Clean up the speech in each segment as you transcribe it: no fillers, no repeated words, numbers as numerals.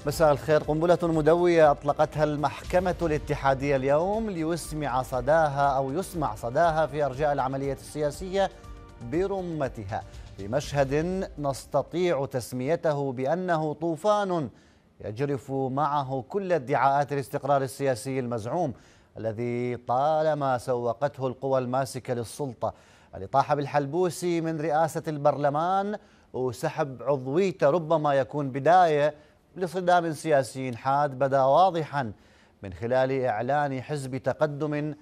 مساء الخير. قنبلة مدوية أطلقتها المحكمة الاتحادية اليوم ليسمع صداها في أرجاء العملية السياسية برمتها، في مشهد نستطيع تسميته بأنه طوفان يجرف معه كل ادعاءات الاستقرار السياسي المزعوم الذي طالما سوقته القوى الماسكة للسلطة، الإطاحة بالحلبوسي من رئاسة البرلمان وسحب عضويته ربما يكون بداية لصدام سياسي حاد بدا واضحا من خلال إعلان حزب تقدم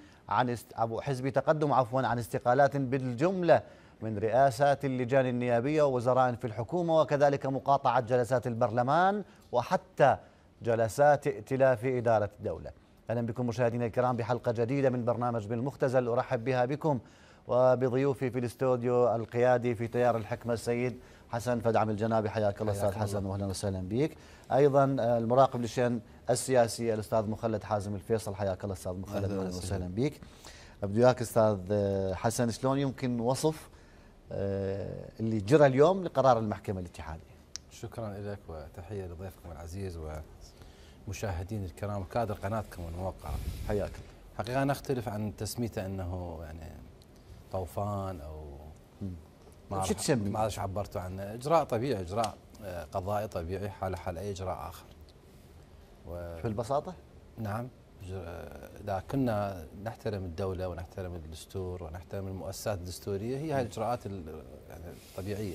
عن استقالات بالجملة من رئاسات اللجان النيابية ووزراء في الحكومة، وكذلك مقاطعة جلسات البرلمان وحتى جلسات ائتلاف إدارة الدولة. أهلا بكم مشاهدينا الكرام بحلقة جديدة من برنامج بالمختزل، أرحب بها بكم وبضيوفي في الاستوديو القيادي في تيار الحكمة السيد حسن فدعم الجنابي. حياك الله أستاذ حسن وأهلا وسهلا بك. أيضا المراقب للشأن السياسي الأستاذ مخلد حازم الفيصل. حياك الله أستاذ مخلد وأهلا وسهلا بك. أبدو وياك أستاذ حسن، شلون يمكن وصف اللي جرى اليوم لقرار المحكمة الاتحادية؟ شكرا لك وتحية لضيفكم العزيز ومشاهدين الكرام وكادر قناتكم الموقعة. حياك. حقيقة أنا أختلف عن تسميته أنه يعني طوفان أو شو تسمي؟ ما أعرف عبرتوا عنه. إجراء طبيعي، إجراء قضائي طبيعي حال أي إجراء آخر. في البساطة؟ نعم. إذا كنا نحترم الدولة ونحترم الدستور ونحترم المؤسسات الدستورية، هي هذه الإجراءات يعني الطبيعية.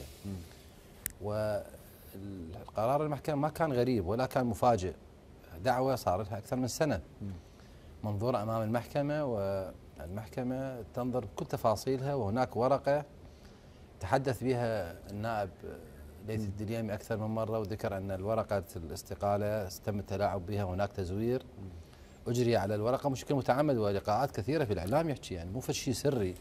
والقرار المحكمة ما كان غريب ولا كان مفاجئ. دعوة صار لها أكثر من سنة منظورة أمام المحكمة، والمحكمة تنظر بكل تفاصيلها، وهناك ورقة تحدث بها النائب ليث الدليمي أكثر من مرة، وذكر أن الورقة الاستقالة تم التلاعب بها، وهناك تزوير أجري على الورقة بشكل متعمد، ولقاءات كثيرة في الإعلام يحكي يعني مو شيء سري.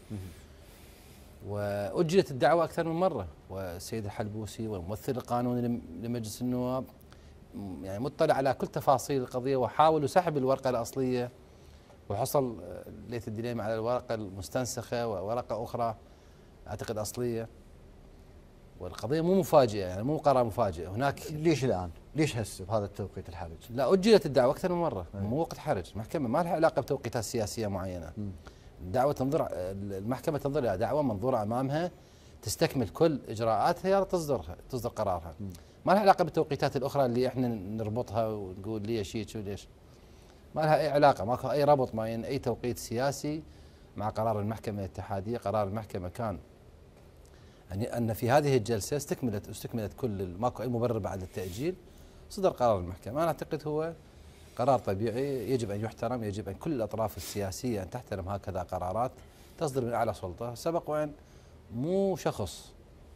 وأجلت الدعوة أكثر من مرة، والسيد الحلبوسي والممثل القانوني لمجلس النواب يعني مطلع على كل تفاصيل القضية، وحاولوا سحب الورقة الأصلية، وحصل ليث الدليمي على الورقة المستنسخة وورقة أخرى أعتقد أصلية. والقضية مو مفاجئة، يعني مو قرار مفاجئ. هناك ليش الآن؟ ليش هسه بهذا التوقيت الحرج؟ لا، أجلت الدعوة أكثر من مرة، مو وقت حرج. المحكمة ما لها علاقة بتوقيتات سياسية معينة. الدعوة تنظر، المحكمة تنظر إلى دعوة منظورة أمامها تستكمل كل إجراءاتها تصدر قرارها. ما لها علاقة بالتوقيتات الأخرى اللي إحنا نربطها ونقول ليش هيك وليش. ما لها أي علاقة، ماكو أي ربط بين أي توقيت سياسي مع قرار المحكمة الاتحادية. قرار المحكمة كان يعني أن في هذه الجلسة استكملت كل، ماكو أي مبرر بعد التأجيل. صدر قرار المحكمة، أنا أعتقد هو قرار طبيعي يجب أن يحترم، يجب أن كل الأطراف السياسية أن تحترم هكذا قرارات تصدر من أعلى سلطة. سبق وأن مو شخص،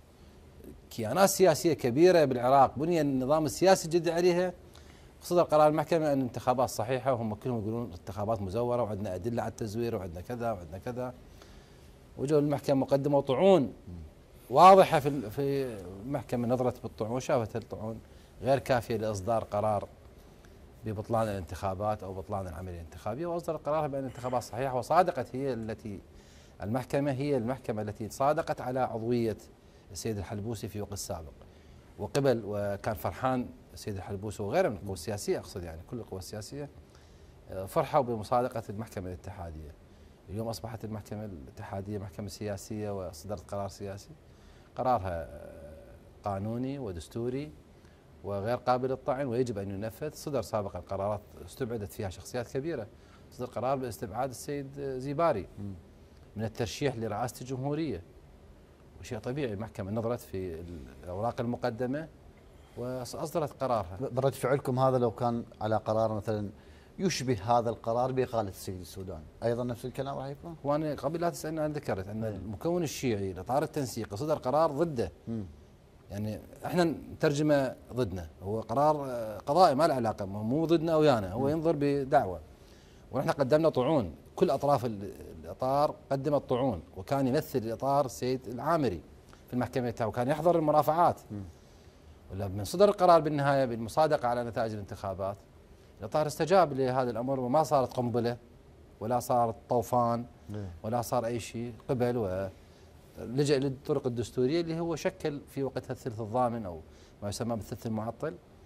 كيانات سياسية كبيرة بالعراق بني النظام السياسي جد عليها، صدر قرار المحكمة أن الانتخابات صحيحة، وهم كلهم يقولون انتخابات مزورة وعندنا أدلة على التزوير وعندنا كذا وعندنا كذا. وجوا المحكمة مقدمة طعون واضحة في المحكمة، نظرت بالطعون، شافت الطعون غير كافية لإصدار قرار ببطلان الانتخابات أو بطلان العملية الانتخابية، وأصدرت قرارها بأن الانتخابات صحيحة. وصادقت المحكمة هي المحكمة التي صادقت على عضوية السيد الحلبوسي في وقت سابق، وكان فرحان السيد الحلبوسي وغيره من القوى السياسية، أقصد يعني كل القوى السياسية فرحوا بمصادقة المحكمة الاتحادية. اليوم أصبحت المحكمة الاتحادية محكمة سياسية وصدرت قرار سياسي، قرارها قانوني ودستوري وغير قابل للطعن ويجب أن ينفذ. صدر سابقا قرارات استبعدت فيها شخصيات كبيرة، صدر قرار باستبعاد السيد زيباري من الترشيح لرئاسة الجمهورية، وشيء طبيعي. المحكمة نظرت في الأوراق المقدمة وأصدرت قرارها. برد فعلكم هذا لو كان على قرار مثلا يشبه هذا القرار بإقالة السيد السوداني، أيضا نفس الكلام راح يكون؟ وأنا قبل لا تسألني أنا ذكرت أن المكون الشيعي لإطار التنسيق صدر قرار ضده. يعني احنا نترجمه ضدنا، هو قرار قضائي ما له علاقة، مو ضدنا ويانا، هو ينظر بدعوة. ونحن قدمنا طعون، كل أطراف الإطار قدمت طعون، وكان يمثل الإطار السيد العامري في المحكمة وكان يحضر المرافعات. ولما صدر القرار بالنهاية بالمصادقة على نتائج الانتخابات، الإطار استجاب لهذا الأمر، وما صارت قنبلة ولا صارت طوفان ولا صار أي شيء، قبل ولجأ للطرق الدستورية اللي هو شكل في وقتها الثلث الضامن أو ما يسمى بالثلث المعطل،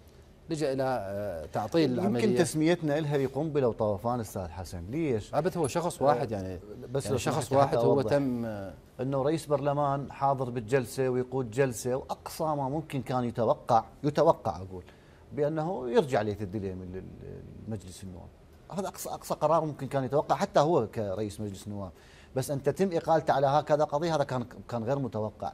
لجأ إلى تعطيل العملية. يمكن تسميتنا لها بقنبلة وطوفان أستاذ حسن، ليش؟ أبد هو شخص واحد يعني، بس يعني شخص واحد هو تم أنه رئيس برلمان حاضر بالجلسة ويقود جلسة، وأقصى ما ممكن كان يتوقع أقول بأنه يرجع ليث الدليمي لمجلس النواب. هذا أقصى قرار ممكن كان يتوقع حتى هو كرئيس مجلس النواب، بس أن تتم إقالته على هكذا قضية هذا كان غير متوقع.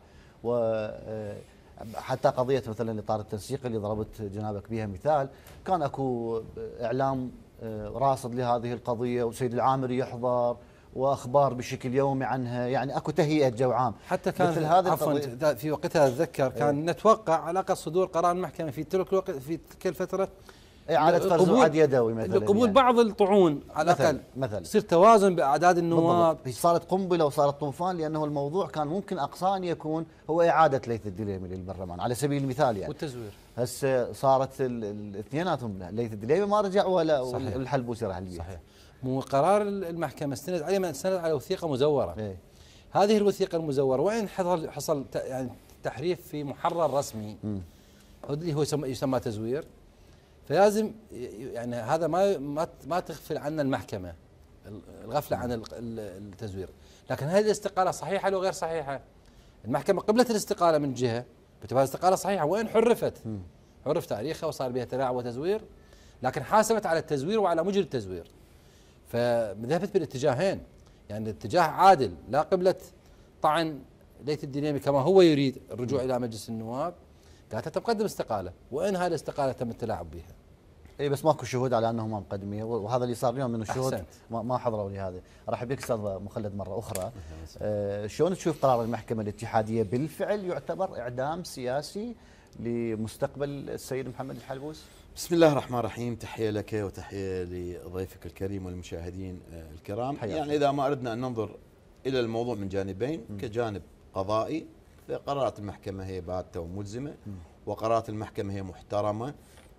وحتى قضية مثلا إطار التنسيق اللي ضربت جنابك بها مثال، كان أكو إعلام راصد لهذه القضية وسيد العامري يحضر واخبار بشكل يومي عنها، يعني اكو تهيئه جو عام. حتى كان مثل هذا عفوا في وقتها اتذكر كان نتوقع علاقه صدور قرار المحكمه في تلك الوقت في تلك الفتره اعاده فرز عد يدوي مثلا، قبول يعني بعض الطعون على الاقل مثلا يصير توازن باعداد النواب. صارت قنبله وصارت طوفان، لانه الموضوع كان ممكن اقصى ان يكون هو اعاده ليث الدليمي للبرلمان على سبيل المثال يعني. والتزوير هسه صارت الاثنيناتهم، ليث الدليمي ما رجع ولا الحلبوسي راح البيت. صحيح. مو قرار المحكمه استند عليه، ما استند على وثيقه مزوره. إيه؟ هذه الوثيقه المزوره وين حصل يعني تحريف في محرر رسمي اللي هو يسمى تزوير، فلازم يعني هذا ما تغفل عنا المحكمه الغفله عن التزوير. لكن هذه الاستقاله صحيحه لو غير صحيحه؟ المحكمه قبلت الاستقاله من جهه باعتبار الاستقاله صحيحه، وين حرفت؟ عرف تاريخها وصار بها تلاعب وتزوير، لكن حاسبت على التزوير وعلى مجري التزوير، فذهبت بالاتجاهين. يعني الاتجاه عادل، لا قبلة طعن ليث الدليمي كما هو يريد الرجوع الى مجلس النواب، قالت تقدم استقاله، وين هذه الاستقاله تم التلاعب بها؟ اي بس ماكو شهود على انهم مقدميه، وهذا اللي صار اليوم من الشهود أحسنت. ما حضروا لي هذا. ارحب بك استاذ مخلد مره اخرى. شلون تشوف قرار المحكمه الاتحاديه؟ بالفعل يعتبر اعدام سياسي لمستقبل السيد محمد الحلبوسي؟ بسم الله الرحمن الرحيم، تحية لك وتحية لضيفك الكريم والمشاهدين الكرام. يعني إذا ما أردنا أن ننظر إلى الموضوع من جانبين، كجانب قضائي فقرارات المحكمة هي باتة وملزمة، وقرارات المحكمة هي محترمة،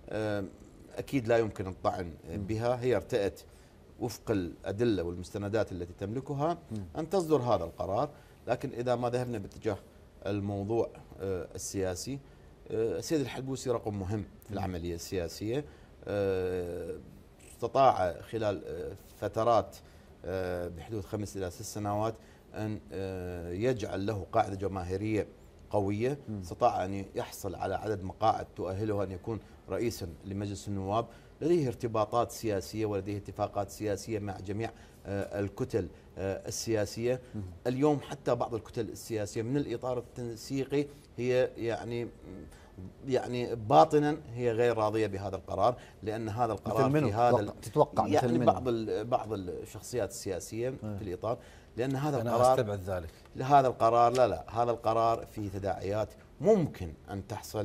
أكيد لا يمكن الطعن بها، هي ارتأت وفق الأدلة والمستندات التي تملكها أن تصدر هذا القرار. لكن إذا ما ذهبنا باتجاه الموضوع السياسي، السيد الحلبوسي رقم مهم في العملية السياسية، استطاع خلال فترات بحدود 5 إلى 6 سنوات أن يجعل له قاعدة جماهيرية قوية، استطاع أن يحصل على عدد مقاعد تؤهله أن يكون رئيسا لمجلس النواب، لديه ارتباطات سياسية ولديه اتفاقات سياسية مع جميع الكتل السياسية. اليوم حتى بعض الكتل السياسية من الإطار التنسيقي هي يعني باطنا هي غير راضيه بهذا القرار، لان هذا القرار في هذا تتوقع يعني بعض الشخصيات السياسيه في الاطار، لان هذا أنا القرار استبعد ذلك. هذا القرار لا هذا القرار فيه تداعيات ممكن ان تحصل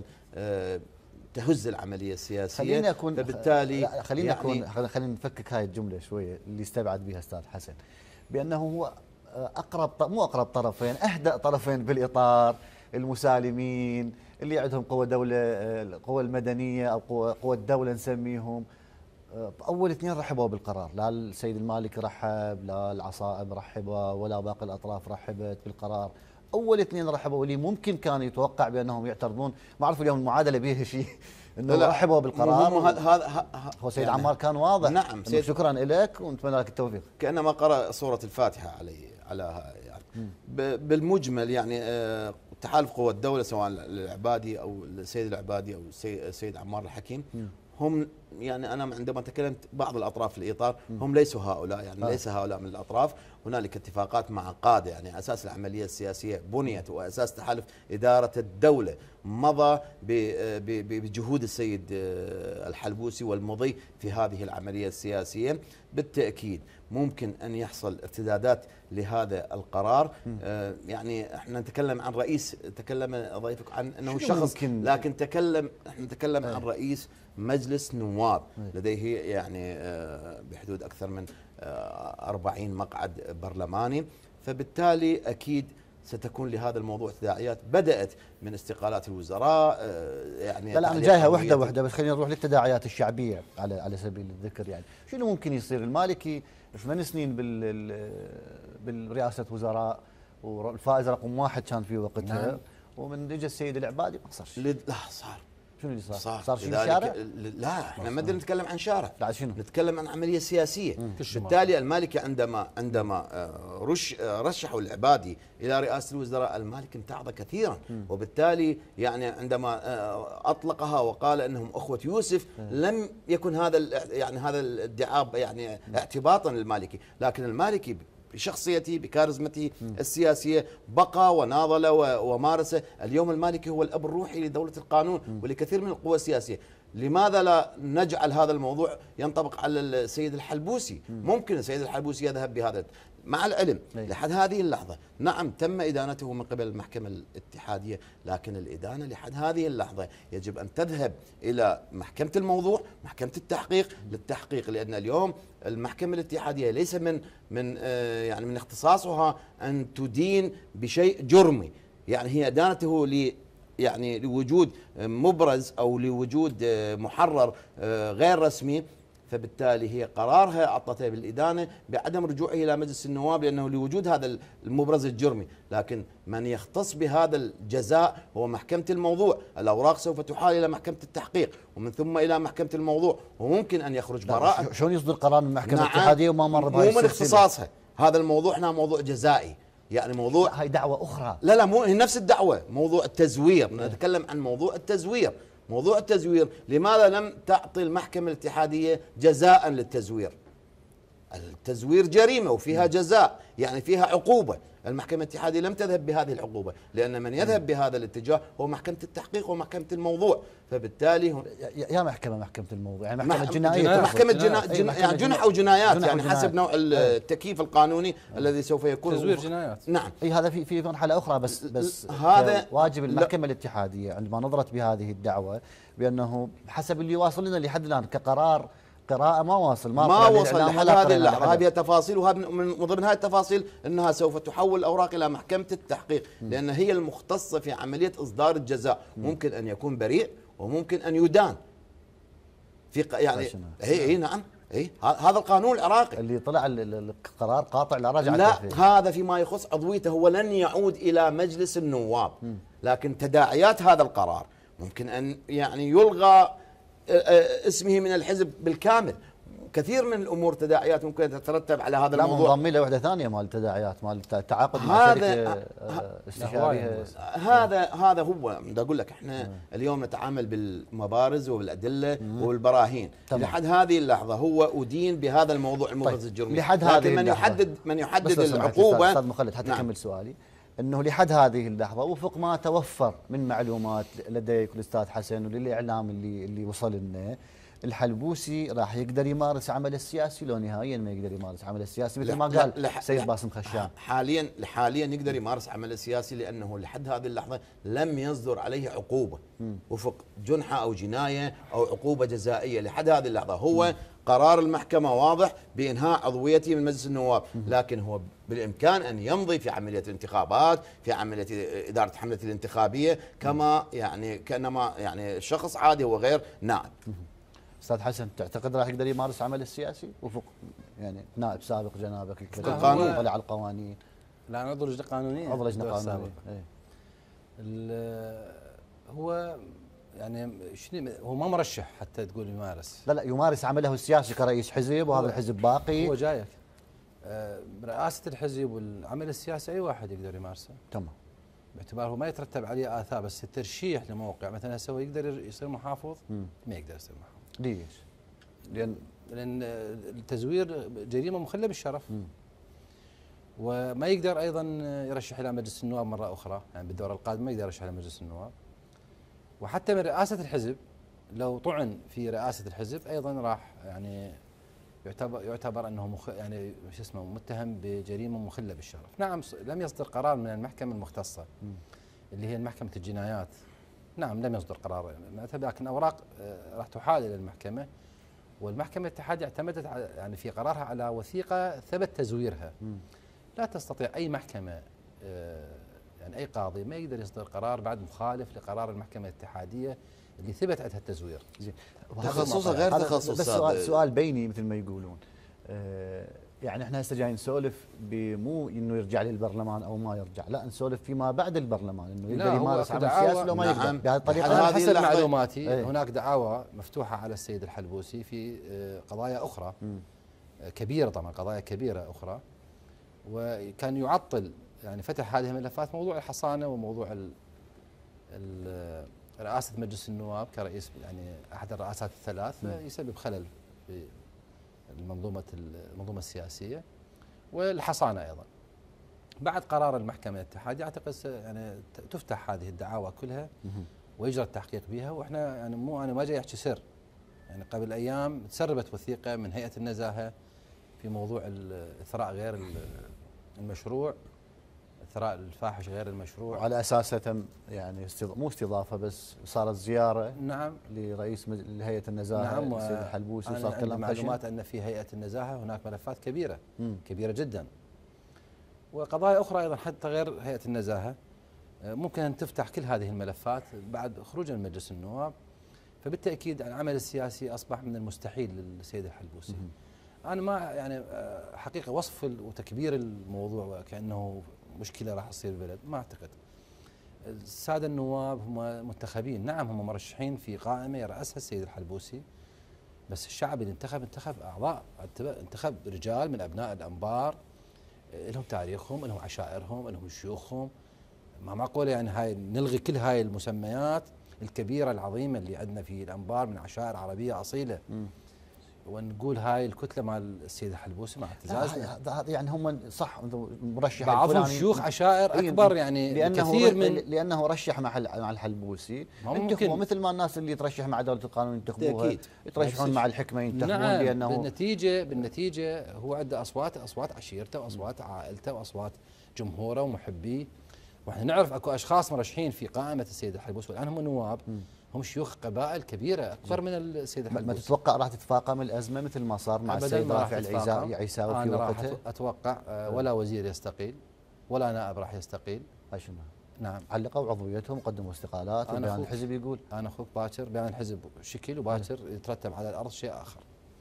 تهز العمليه السياسيه. خليني اكون فبالتالي خلينا نفكك هاي الجمله شويه اللي استبعد بها استاذ حسن، بانه هو مو اقرب طرفين، اهدأ طرفين بالاطار، المسالمين اللي عندهم قوة دولة، القوى المدنية أو قوى الدولة نسميهم. أول اثنين رحبوا بالقرار، لا السيد المالكي رحب، لا العصائب رحبوا، ولا باقي الأطراف رحبت بالقرار. أول اثنين رحبوا، واللي ممكن كان يتوقع بأنهم يعترضون. ما أعرف اليوم المعادلة بيها شيء انه رحبوا بالقرار. هو سيد يعني عمار كان واضح. نعم شكرا لك ونتمنى لك التوفيق. كأنما قرأ سورة الفاتحة على يعني بالمجمل يعني تحالف قوى الدولة سواء العبادي أو السيد العبادي أو السيد عمار الحكيم، هم يعني أنا عندما تكلمت بعض الأطراف في الإطار هم ليسوا هؤلاء، يعني ليس هؤلاء من الأطراف. هنالك اتفاقات مع قادة، يعني أساس العملية السياسية بنيت وأساس تحالف إدارة الدولة مضى بجهود السيد الحلبوسي والمضي في هذه العملية السياسية. بالتأكيد ممكن أن يحصل ارتدادات لهذا القرار. يعني احنا نتكلم عن رئيس، تكلم ضيفك عن أنه شخص، لكن احنا نتكلم عن رئيس مجلس نواب لديه يعني بحدود أكثر من 40 مقعد برلماني، فبالتالي أكيد ستكون لهذا الموضوع تداعيات بدأت من استقالات الوزراء. يعني لا أنا جايها وحدة بس خلينا نروح للتداعيات الشعبية على سبيل الذكر. يعني شنو ممكن يصير؟ المالكي 8 سنين بالرئاسة وزراء، والفائز رقم 1 كان في وقتها. نعم. ومن اجى السيد العبادي ما صار شيء. لا صار شنو اللي صار؟ صار شيء لذلك شارع؟ لا احنا ما بدنا نتكلم عن شارع، لا شنو؟ نتكلم عن عمليه سياسيه. بالتالي المالكي عندما رشحوا العبادي الى رئاسه الوزراء، المالكي امتعض كثيرا، وبالتالي يعني عندما اطلقها وقال انهم اخوه يوسف، لم يكن هذا يعني هذا الادعاء يعني اعتباطا للمالكي، لكن المالكي بشخصيته بكاريزمته السياسية بقى وناضل ومارس. اليوم المالكي هو الأب الروحي لدولة القانون ولكثير من القوى السياسية. لماذا لا نجعل هذا الموضوع ينطبق على السيد الحلبوسي؟ ممكن السيد الحلبوسي يذهب بهذا، مع العلم لحد هذه اللحظة نعم تم إدانته من قبل المحكمة الاتحادية، لكن الإدانة لحد هذه اللحظة يجب أن تذهب إلى محكمة الموضوع، محكمة التحقيق للتحقيق، لأن اليوم المحكمة الاتحادية ليس من اختصاصها أن تدين بشيء جرمي، يعني هي إدانته يعني لوجود مبرز أو لوجود محرر غير رسمي، فبالتالي هي قرارها أعطته بالإدانة بعدم رجوعه إلى مجلس النواب لأنه لوجود هذا المبرز الجرمي، لكن من يختص بهذا الجزاء هو محكمة الموضوع. الأوراق سوف تحال إلى محكمة التحقيق ومن ثم إلى محكمة الموضوع، وممكن أن يخرج براءة. شلون يصدر قرار من المحكمة الاتحادية وما مر بهاي مو من اختصاصها هذا الموضوع، هنا موضوع جزائي، يعني موضوع هاي دعوة أخرى. لا مو هي نفس الدعوة، موضوع التزوير، نتكلم عن موضوع التزوير. موضوع التزوير، لماذا لم تعطي المحكمة الاتحادية جزاء للتزوير؟ التزوير جريمة وفيها جزاء، يعني فيها عقوبة. المحكمة الاتحادية لم تذهب بهذه العقوبة، لأن من يذهب بهذا الاتجاه هو محكمة التحقيق ومحكمة الموضوع، فبالتالي يا محكمة الموضوع، يعني محكمة جنائية، محكمة يعني جنح أو جنايات، يعني حسب نوع التكييف القانوني الذي سوف يكون تزوير جنايات. نعم، اي هذا في مرحلة أخرى، بس هذا واجب المحكمة الاتحادية عندما نظرت بهذه الدعوة بأنه حسب اللي واصل لنا لحد الآن كقرار قراءة ما واصل لحد هذه اللحظة. هذه تفاصيل، ومن ضمن هذه التفاصيل أنها سوف تحول الأوراق إلى محكمة التحقيق، لأن هي المختصة في عملية إصدار الجزاء. ممكن أن يكون بريء وممكن أن يدان في يعني هي نعم هذا القانون العراقي اللي طلع القرار قاطع لا رجعة لا فيه. هذا فيما يخص عضويته هو لن يعود إلى مجلس النواب، لكن تداعيات هذا القرار ممكن أن يعني يلغى اسمه من الحزب بالكامل. كثير من الامور تداعيات ممكن تترتب على هذا الموضوع. منضم له وحده ثانيه مال التداعيات مال التعاقد مع شركه استشاريه. هذا هو بدي اقول لك، احنا اليوم نتعامل بالمبارز وبالادله وبالبراهين. لحد هذه اللحظه هو ادين بهذا الموضوع المبرز الجرمي، لحد هذه من يحدد العقوبه. استاذ مخلد حتى اكمل سؤالي، انه لحد هذه اللحظه وفق ما توفر من معلومات لديك الاستاذ حسن وللاعلام اللي وصل لنا، الحلبوسي راح يقدر يمارس عمله السياسي لو نهائيا ما يقدر يمارس عمله السياسي مثل ما قال سيد باسم خشام؟ حاليا يقدر يمارس عمله سياسي، لانه لحد هذه اللحظه لم يصدر عليه عقوبه وفق جنحه او جنايه او عقوبه جزائيه. لحد هذه اللحظه هو قرار المحكمة واضح بإنهاء عضويته من مجلس النواب، لكن هو بالإمكان أن يمضي في عملية الانتخابات، في عملية إدارة حملة الانتخابية كأنما يعني شخص عادي وغير نائب. أستاذ حسن، تعتقد راح يقدر يمارس عمله السياسي وفق يعني نائب سابق جنابك القانون طلع على القوانين؟ لا عضو لجنة قانونية. عضو لجنة قانونية. هو يعني هو ما مرشح حتى تقول يمارس. لا يمارس عمله السياسي كرئيس حزب، وهذا الحزب باقي. هو جايك رئاسة الحزب والعمل السياسي أي واحد يقدر يمارسه. تمام. باعتباره ما يترتب عليه آثار، بس الترشيح لموقع مثلا هسه يقدر يصير محافظ؟ ما يقدر يصير محافظ. ليش؟ لأن التزوير جريمة مخلة بالشرف. وما يقدر أيضا يرشح إلى مجلس النواب مرة أخرى، يعني بالدورة القادمة ما يقدر يرشح إلى مجلس النواب. وحتى من رئاسة الحزب لو طعن في رئاسة الحزب أيضا راح يعني يعتبر أنه يعني شو اسمه متهم بجريمة مخلة بالشرف. نعم لم يصدر قرار من المحكمة المختصة اللي هي محكمة الجنايات، نعم لم يصدر قرار، لكن أوراق راح تحال إلى المحكمة، والمحكمة الاتحادية اعتمدت يعني في قرارها على وثيقة ثبت تزويرها. لا تستطيع أي محكمة يعني أي قاضي ما يقدر يصدر قرار بعد مخالف لقرار المحكمة الاتحادية اللي ثبت عندها التزوير. تخصصها غير تخصص. بس سؤال بيني مثل ما يقولون، يعني احنا هسه جايين نسولف مو انه يرجع للبرلمان او ما يرجع، لا نسولف فيما بعد البرلمان انه يقدر يمارس عمل سياسي لو ما يقدر بهذه الطريقه. أنا هذه حسب اللحظة معلوماتي هناك دعاوى مفتوحه على السيد الحلبوسي في قضايا اخرى كبيره، طبعا قضايا كبيره اخرى، وكان يعطل يعني فتح هذه الملفات موضوع الحصانه وموضوع رئاسه مجلس النواب كرئيس يعني احد الرئاسات الثلاث، يسبب خلل في المنظومه السياسيه والحصانه ايضا. بعد قرار المحكمه الاتحاديه اعتقد يعني تفتح هذه الدعاوى كلها ويجرى التحقيق بها، واحنا يعني مو انا ما جاي احكي سر، يعني قبل ايام تسربت وثيقه من هيئه النزاهه في موضوع الاثراء غير المشروع، اثراء الفاحش غير المشروع، وعلى اساسه تم يعني مو استضافه بس صارت زياره نعم لرئيس هيئه النزاهه نعم السيد الحلبوسي، وصار وصار كلام معلومات ان في هيئه النزاهه هناك ملفات كبيره كبيره جدا، وقضايا اخرى ايضا حتى غير هيئه النزاهه ممكن ان تفتح كل هذه الملفات بعد خروج من مجلس النواب. فبالتاكيد العمل السياسي اصبح من المستحيل للسيد الحلبوسي. انا ما يعني حقيقه وصف وتكبير الموضوع وكانه مشكله راح تصير بالبلد، ما اعتقد. الساده النواب هم منتخبين، نعم هم مرشحين في قائمه يرأسها السيد الحلبوسي، بس الشعب اللي انتخب اعضاء، انتخب رجال من ابناء الانبار لهم تاريخهم، لهم عشائرهم، لهم شيوخهم. ما معقوله يعني هاي نلغي كل هاي المسميات الكبيره العظيمه اللي عندنا في الانبار من عشائر عربيه اصيله ونقول هاي الكتله مال السيد الحلبوسي مع اعتزازنا. يعني هم صح مرشح بعضهم شيوخ عشائر اكبر يعني كثير من لانه رشح مع الحلبوسي. ينتخبوا مثل ما الناس اللي ترشح مع دوله القانون ينتخبوها، يترشحون مع الحكمه ينتخبون. نعم لانه بالنتيجه هو عنده اصوات عشيرته واصوات عائلته واصوات جمهوره ومحبيه، واحنا نعرف اكو اشخاص مرشحين في قائمه السيد الحلبوسي والان هم نواب، هم شيوخ قبائل كبيره اكبر من السيد الحلبوسي. ما تتوقع راح تتفاقم الازمه مثل ما صار مع السيد رافع العيساوي في وقته؟ انا اتوقع ولا وزير يستقيل ولا نائب راح يستقيل. شنو؟ نعم علقوا عضويتهم وقدموا استقالات، وبيان الحزب يقول انا اخوك باكر بيان الحزب شكل وباكر يترتب على الارض شيء اخر.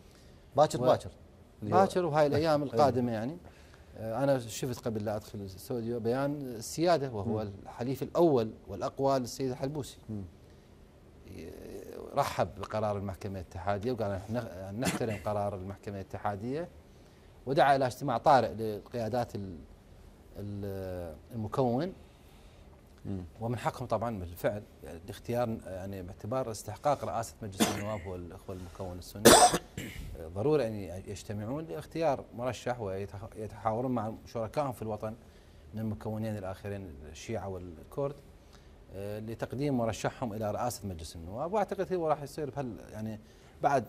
باكر وهاي الايام القادمه يعني. أنا شفت قبل لا أدخل الاستوديو بيان السيادة وهو الحليف الأول والأقوى للسيد الحلبوسي، رحب بقرار المحكمة الاتحادية وقال نحترم قرار المحكمة الاتحادية، ودعا إلى اجتماع طارئ لقيادات المكون، ومن حقهم طبعا بالفعل الاختيار يعني باعتبار استحقاق رئاسة مجلس النواب هو الأخوة المكون السني ضروري أن يجتمعون لاختيار مرشح ويتحاورون مع شركائهم في الوطن من المكونين الآخرين الشيعة والكرد لتقديم مرشحهم إلى رئاسة مجلس النواب. وأعتقد هو راح يصير يعني بعد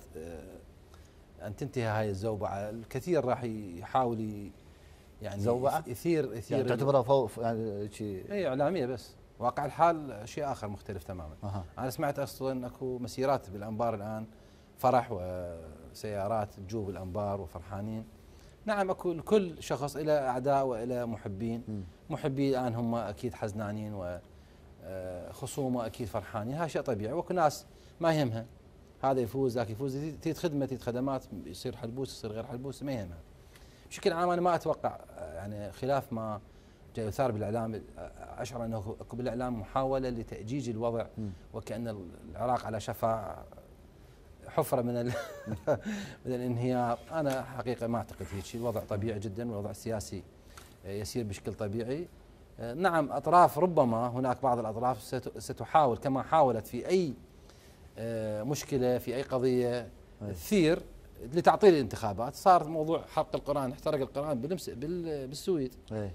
أن تنتهي هاي الزوبعة الكثير راح يحاول يعني زوبعة؟ يثير يعني تعتبرها يعني شيء اي اعلاميه، بس واقع الحال شيء اخر مختلف تماما. انا سمعت اصلا اكو مسيرات بالانبار الان، فرح وسيارات تجوب الانبار وفرحانين. نعم اكو كل شخص الى اعداء والى محبين، محبي الان هم اكيد حزنانين وخصومه اكيد فرحانين، هذا شيء طبيعي، واكو ناس ما يهمها هذا يفوز ذاك يفوز، تريد خدمه تريد خدمات، يصير حلبوس يصير غير حلبوس ما يهمها. بشكل عام انا ما اتوقع يعني خلاف ما جاي يثار بالاعلام، اشعر انه اكو بالاعلام محاوله لتاجيج الوضع وكان العراق على شفا حفره من من الانهيار. انا حقيقه ما اعتقد هيك شيء، الوضع طبيعي جدا والوضع السياسي يسير بشكل طبيعي. نعم اطراف ربما هناك بعض الاطراف ستحاول كما حاولت في اي مشكله في اي قضيه تثير لتعطيل الانتخابات. صار موضوع حرق القرآن، احترق القرآن بالسويد،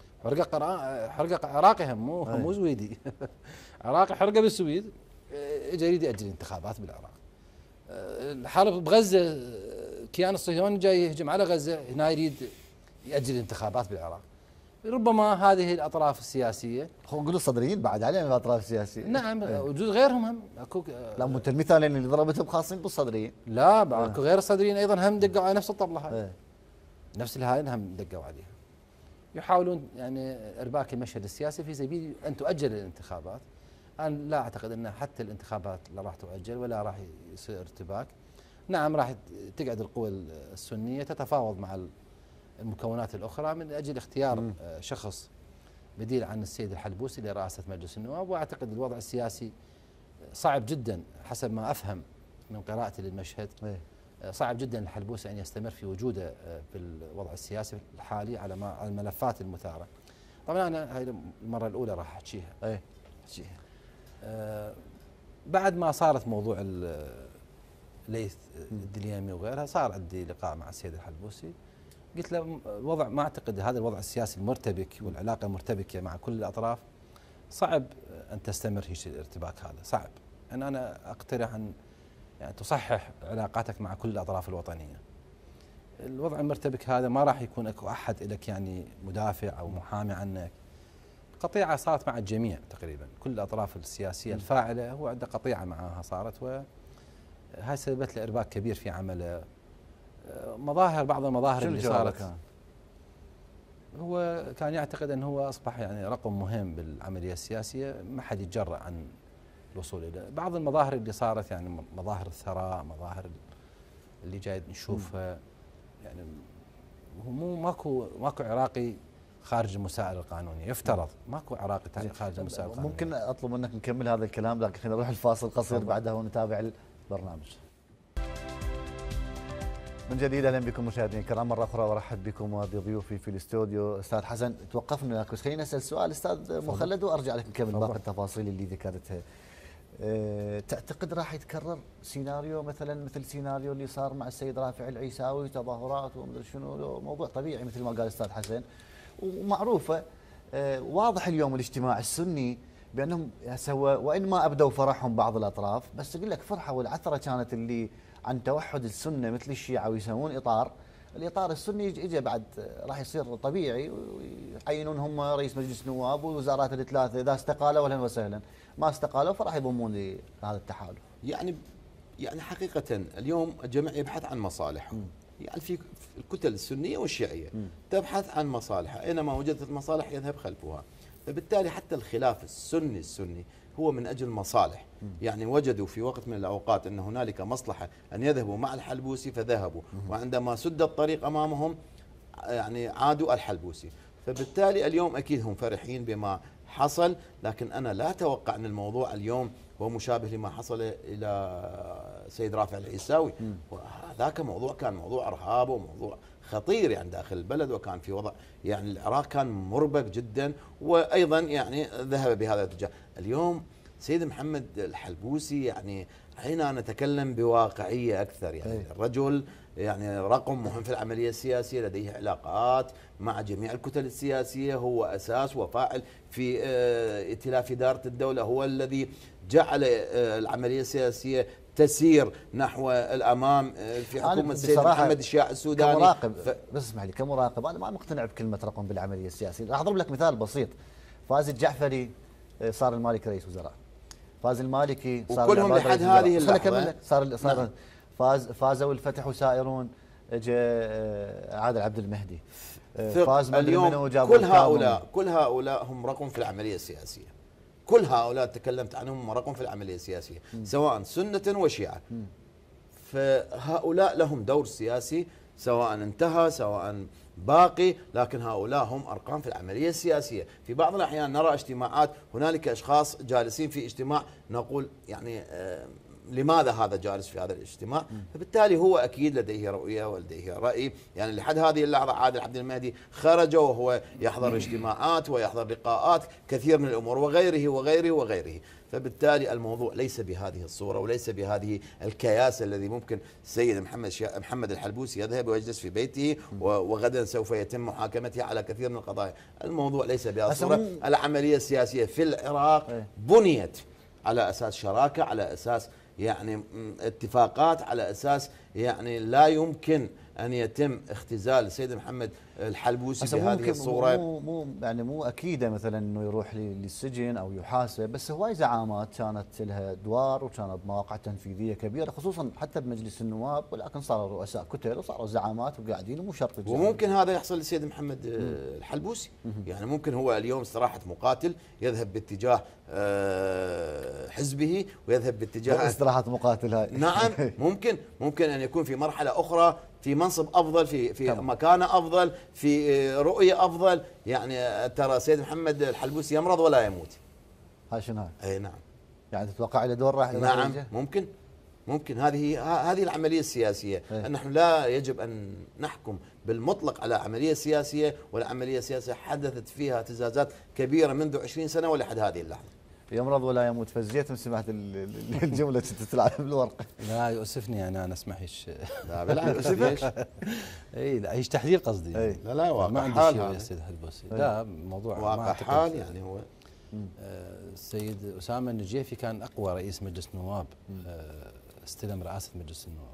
حرق عراقي مو سويدي عراقي حرقه بالسويد، اجى يريد يأجل الانتخابات بالعراق. الحرب بغزة الكيان الصهيوني جاي يهجم على غزة، هنا يريد يأجل الانتخابات بالعراق. ربما هذه الأطراف السياسية نقول الصدريين بعد عليهم الأطراف السياسية، نعم وجود غيرهم هم اكو. لا مو المثالين اللي ضربتهم خاصين بالصدريين، لا اكو غير الصدريين ايضا هم دقوا على نفس الطبلة هاي، نفس الهاي هم دقوا عليها، يحاولون يعني ارباك المشهد السياسي في سبيل ان تؤجل الانتخابات. انا لا اعتقد ان حتى الانتخابات لا راح تؤجل ولا راح يصير ارتباك. نعم راح تقعد القوى السنيه تتفاوض مع المكونات الأخرى من أجل اختيار شخص بديل عن السيد الحلبوسي لرئاسة مجلس النواب. وأعتقد الوضع السياسي صعب جدا حسب ما أفهم من قراءتي للمشهد، صعب جدا الحلبوسي أن يستمر في وجوده في الوضع السياسي الحالي على الملفات المثارة. طبعا أنا هاي المرة الأولى راح أحكيها. بعد ما صارت موضوع ليث الدليمي وغيرها، صار عندي لقاء مع السيد الحلبوسي، قلت له الوضع ما أعتقد هذا الوضع السياسي المرتبك والعلاقة المرتبكة مع كل الأطراف صعب أن تستمر هيك الارتباك هذا، صعب أن أنا أقترح أن يعني تصحح علاقاتك مع كل الأطراف الوطنية. الوضع المرتبك هذا ما راح يكون اكو أحد لك يعني مدافع أو محامي عنك. قطيعة صارت مع الجميع تقريبا، كل الأطراف السياسية الفاعلة هو عنده قطيعة معها صارت، وهاي سببت له إرباك كبير في عمله. بعض المظاهر اللي صارت، هو كان يعتقد أنه هو أصبح يعني رقم مهم بالعملية السياسية، ما حد يتجرأ عن الوصول إليه. بعض المظاهر اللي صارت يعني مظاهر الثراء، مظاهر اللي جاي نشوفها، يعني هو ماكو عراقي خارج المسائل القانونية، يفترض ماكو عراقي خارج المسائل القانونية. ممكن أطلب منك نكمل هذا الكلام، لكن خلينا نروح الفاصل قصير بعدها ونتابع البرنامج. من جديد اهلا بكم مشاهدينا الكرام مره اخرى، وارحب بكم وبضيوفي في الاستوديو. استاذ حسن توقفنا بس خلينا نسال سؤال استاذ مخلد وارجع لك نكمل باقي التفاصيل اللي ذكرتها. تعتقد راح يتكرر سيناريو مثل سيناريو اللي صار مع السيد رافع العيساوي، تظاهرات ومدري شنو، موضوع طبيعي مثل ما قال الاستاذ حسن ومعروفه. واضح اليوم الاجتماع السني بانهم وان ما ابدوا فرحهم بعض الاطراف، بس يقول لك فرحه والعثره كانت اللي عن توحد السنه مثل الشيعه ويسوون الاطار السني اجى بعد راح يصير طبيعي، ويعينون هم رئيس مجلس النواب والوزارات الثلاثه، اذا استقالوا اهلا وسهلا، ما استقالوا فراح يضمون لهذا التحالف. يعني حقيقه اليوم الجميع يبحث عن مصالحهم، يعني في الكتل السنيه والشيعيه تبحث عن مصالحها، اينما وجدت المصالح يذهب خلفها. فبالتالي حتى الخلاف السني هو من أجل مصالح، يعني وجدوا في وقت من الأوقات أن هنالك مصلحة أن يذهبوا مع الحلبوسي فذهبوا، وعندما سد الطريق أمامهم يعني عادوا الحلبوسي. فبالتالي اليوم أكيد هم فرحين بما حصل، لكن أنا لا أتوقع أن الموضوع اليوم هو مشابه لما حصل إلى سيد رافع العيساوي. وذاك موضوع كان موضوع إرهاب وموضوع خطير يعني داخل البلد، وكان في وضع يعني العراق كان مربك جدا، وايضا يعني ذهب بهذا الاتجاه. اليوم سيد محمد الحلبوسي يعني هنا نتكلم بواقعيه اكثر، يعني الرجل يعني رقم مهم في العمليه السياسيه، لديه علاقات مع جميع الكتل السياسيه، هو اساس وفاعل في ائتلاف اداره الدوله، هو الذي جعل العمليه السياسيه تسير نحو الامام في حكومه السيد محمد الشياع السوداني. كمراقب بس اسمح لي، كمراقب انا ما مقتنع بكلمه رقم بالعمليه السياسيه. راح اضرب لك مثال بسيط. فاز الجعفري صار المالكي رئيس وزراء، فاز المالكي صار وكلهم لحد هذه اللحظه صار فازوا الفتح وسائرون، جاء عادل عبد المهدي، فاز اليوم كل هؤلاء هم رقم في العمليه السياسيه، كل هؤلاء تكلمت عنهم هم رقم في العمليه السياسيه سواء سنه وشيعه. فهؤلاء لهم دور سياسي سواء انتهى سواء باقي، لكن هؤلاء هم ارقام في العمليه السياسيه. في بعض الاحيان نرى اجتماعات هنالك اشخاص جالسين في اجتماع نقول يعني لماذا هذا جالس في هذا الاجتماع؟ فبالتالي هو اكيد لديه رؤيه ولديه راي، يعني لحد هذه اللحظه عادل عبد المهدي خرج وهو يحضر اجتماعات ويحضر لقاءات كثير من الامور وغيره. فبالتالي الموضوع ليس بهذه الصوره وليس بهذه الكياسه الذي ممكن السيد محمد الحلبوسي يذهب ويجلس في بيته وغدا سوف يتم محاكمته على كثير من القضايا. الموضوع ليس بهذه الصوره. العمليه السياسيه في العراق بنيت على اساس شراكه، على اساس يعني اتفاقات، على اساس يعني لا يمكن ان يتم اختزال السيد محمد الحلبوسي بهذه الصوره. مو اكيده مثلا انه يروح للسجن او يحاسب، بس هواي زعامات كانت لها ادوار وكانت مواقع تنفيذيه كبيره، خصوصا حتى بمجلس النواب، ولكن صاروا رؤساء كتل وصاروا زعامات وقاعدين ومو شرط. وممكن هذا يحصل للسيد محمد الحلبوسي، يعني ممكن هو اليوم استراحه مقاتل يذهب باتجاه حزبه ويذهب باتجاه استراحه مقاتل هاي. نعم ممكن ان يكون في مرحله اخرى في منصب افضل، في تمام. مكانه افضل، في رؤيه افضل. يعني ترى سيد محمد الحلبوسي يمرض ولا يموت. هاي شنو هاي؟ اي نعم. يعني تتوقع له دور راح نعم ممكن هذه العمليه السياسيه. نحن لا يجب ان نحكم بالمطلق على عمليه سياسيه، ولا عمليه سياسيه حدثت فيها اهتزازات كبيره منذ 20 سنه ولحد هذه اللحظه. يمرض ولا يموت. فزيت سمعت الجمله كنت تلعب بالورقه. لا يؤسفني انا اسمحش. لا بالعكس ليش؟ اي لا هيش تحذير قصدي. لا واقع ما عندي حال شيء هذا. يا سيد الحلبوسي. لا موضوع واقع حال يعني هو. السيد أسامة النجيفي كان أقوى رئيس مجلس نواب، استلم رئاسة مجلس النواب،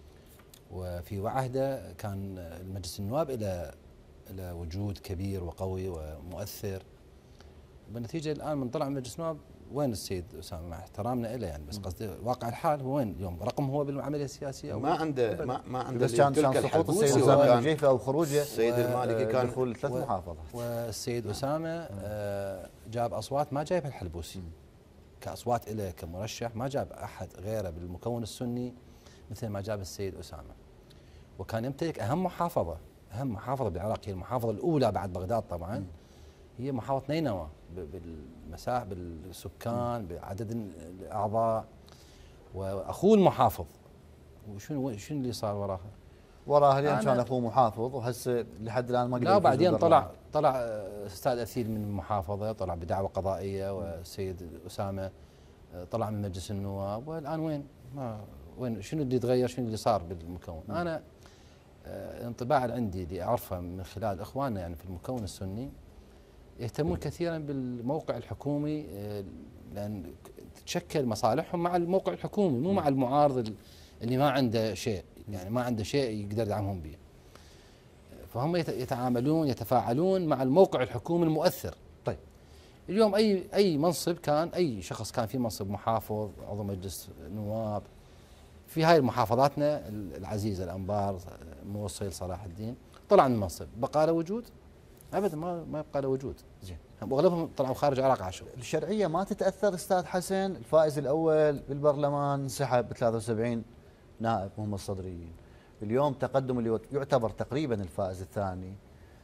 وفي عهده كان مجلس النواب إلى وجود كبير وقوي ومؤثر. بالنتيجة الآن من طلع من مجلس النواب وين السيد أسامة مع احترامنا له يعني، بس قصدي واقع الحال هو وين اليوم؟ رقم هو بالعملية السياسية؟ ما عنده ما عنده بس كان سقوط السيد أسامة النجيفي أو خروجه السيد المالكي كان دخول 3 محافظات. والسيد أسامة جاب أصوات ما جايبها الحلبوسي كأصوات إليه كمرشح، ما جاب أحد غيره بالمكون السني مثل ما جاب السيد أسامة. وكان يمتلك أهم محافظة بالعراق، هي المحافظة الأولى بعد بغداد طبعا، هي محافظة نينوى بالمساحة بالسكان بعدد الأعضاء، وأخوه المحافظ. وشنو اللي صار وراها؟ لين كان اخوه محافظ وهسه لحد الان ما قدر. لا وبعدين طلع استاذ اثيل من المحافظه، طلع بدعوى قضائيه، والسيد اسامه طلع من مجلس النواب، والان وين شنو اللي تغير؟ شنو اللي صار بالمكون؟ انا الانطباع اللي عندي اللي اعرفه من خلال اخواننا يعني في المكون السني يهتمون كثيرا بالموقع الحكومي، لان تتشكل مصالحهم مع الموقع الحكومي مو مع المعارض اللي ما عنده شيء، يعني ما عنده شيء يقدر يدعمهم به. فهم يتفاعلون مع الموقع الحكومي المؤثر. طيب اليوم اي منصب كان، اي شخص كان في منصب محافظ، عضو مجلس نواب في هاي محافظاتنا العزيزه، الانبار، موصل، صلاح الدين، طلع من المنصب بقى له وجود؟ ابدا ما يبقى له وجود. زين واغلبهم طلعوا خارج العراق عاشوا. الشرعيه ما تتاثر استاذ حسن؟ الفائز الاول بالبرلمان انسحب ب 73 نائب هم الصدريين. اليوم تقدم اللي يعتبر تقريبا الفائز الثاني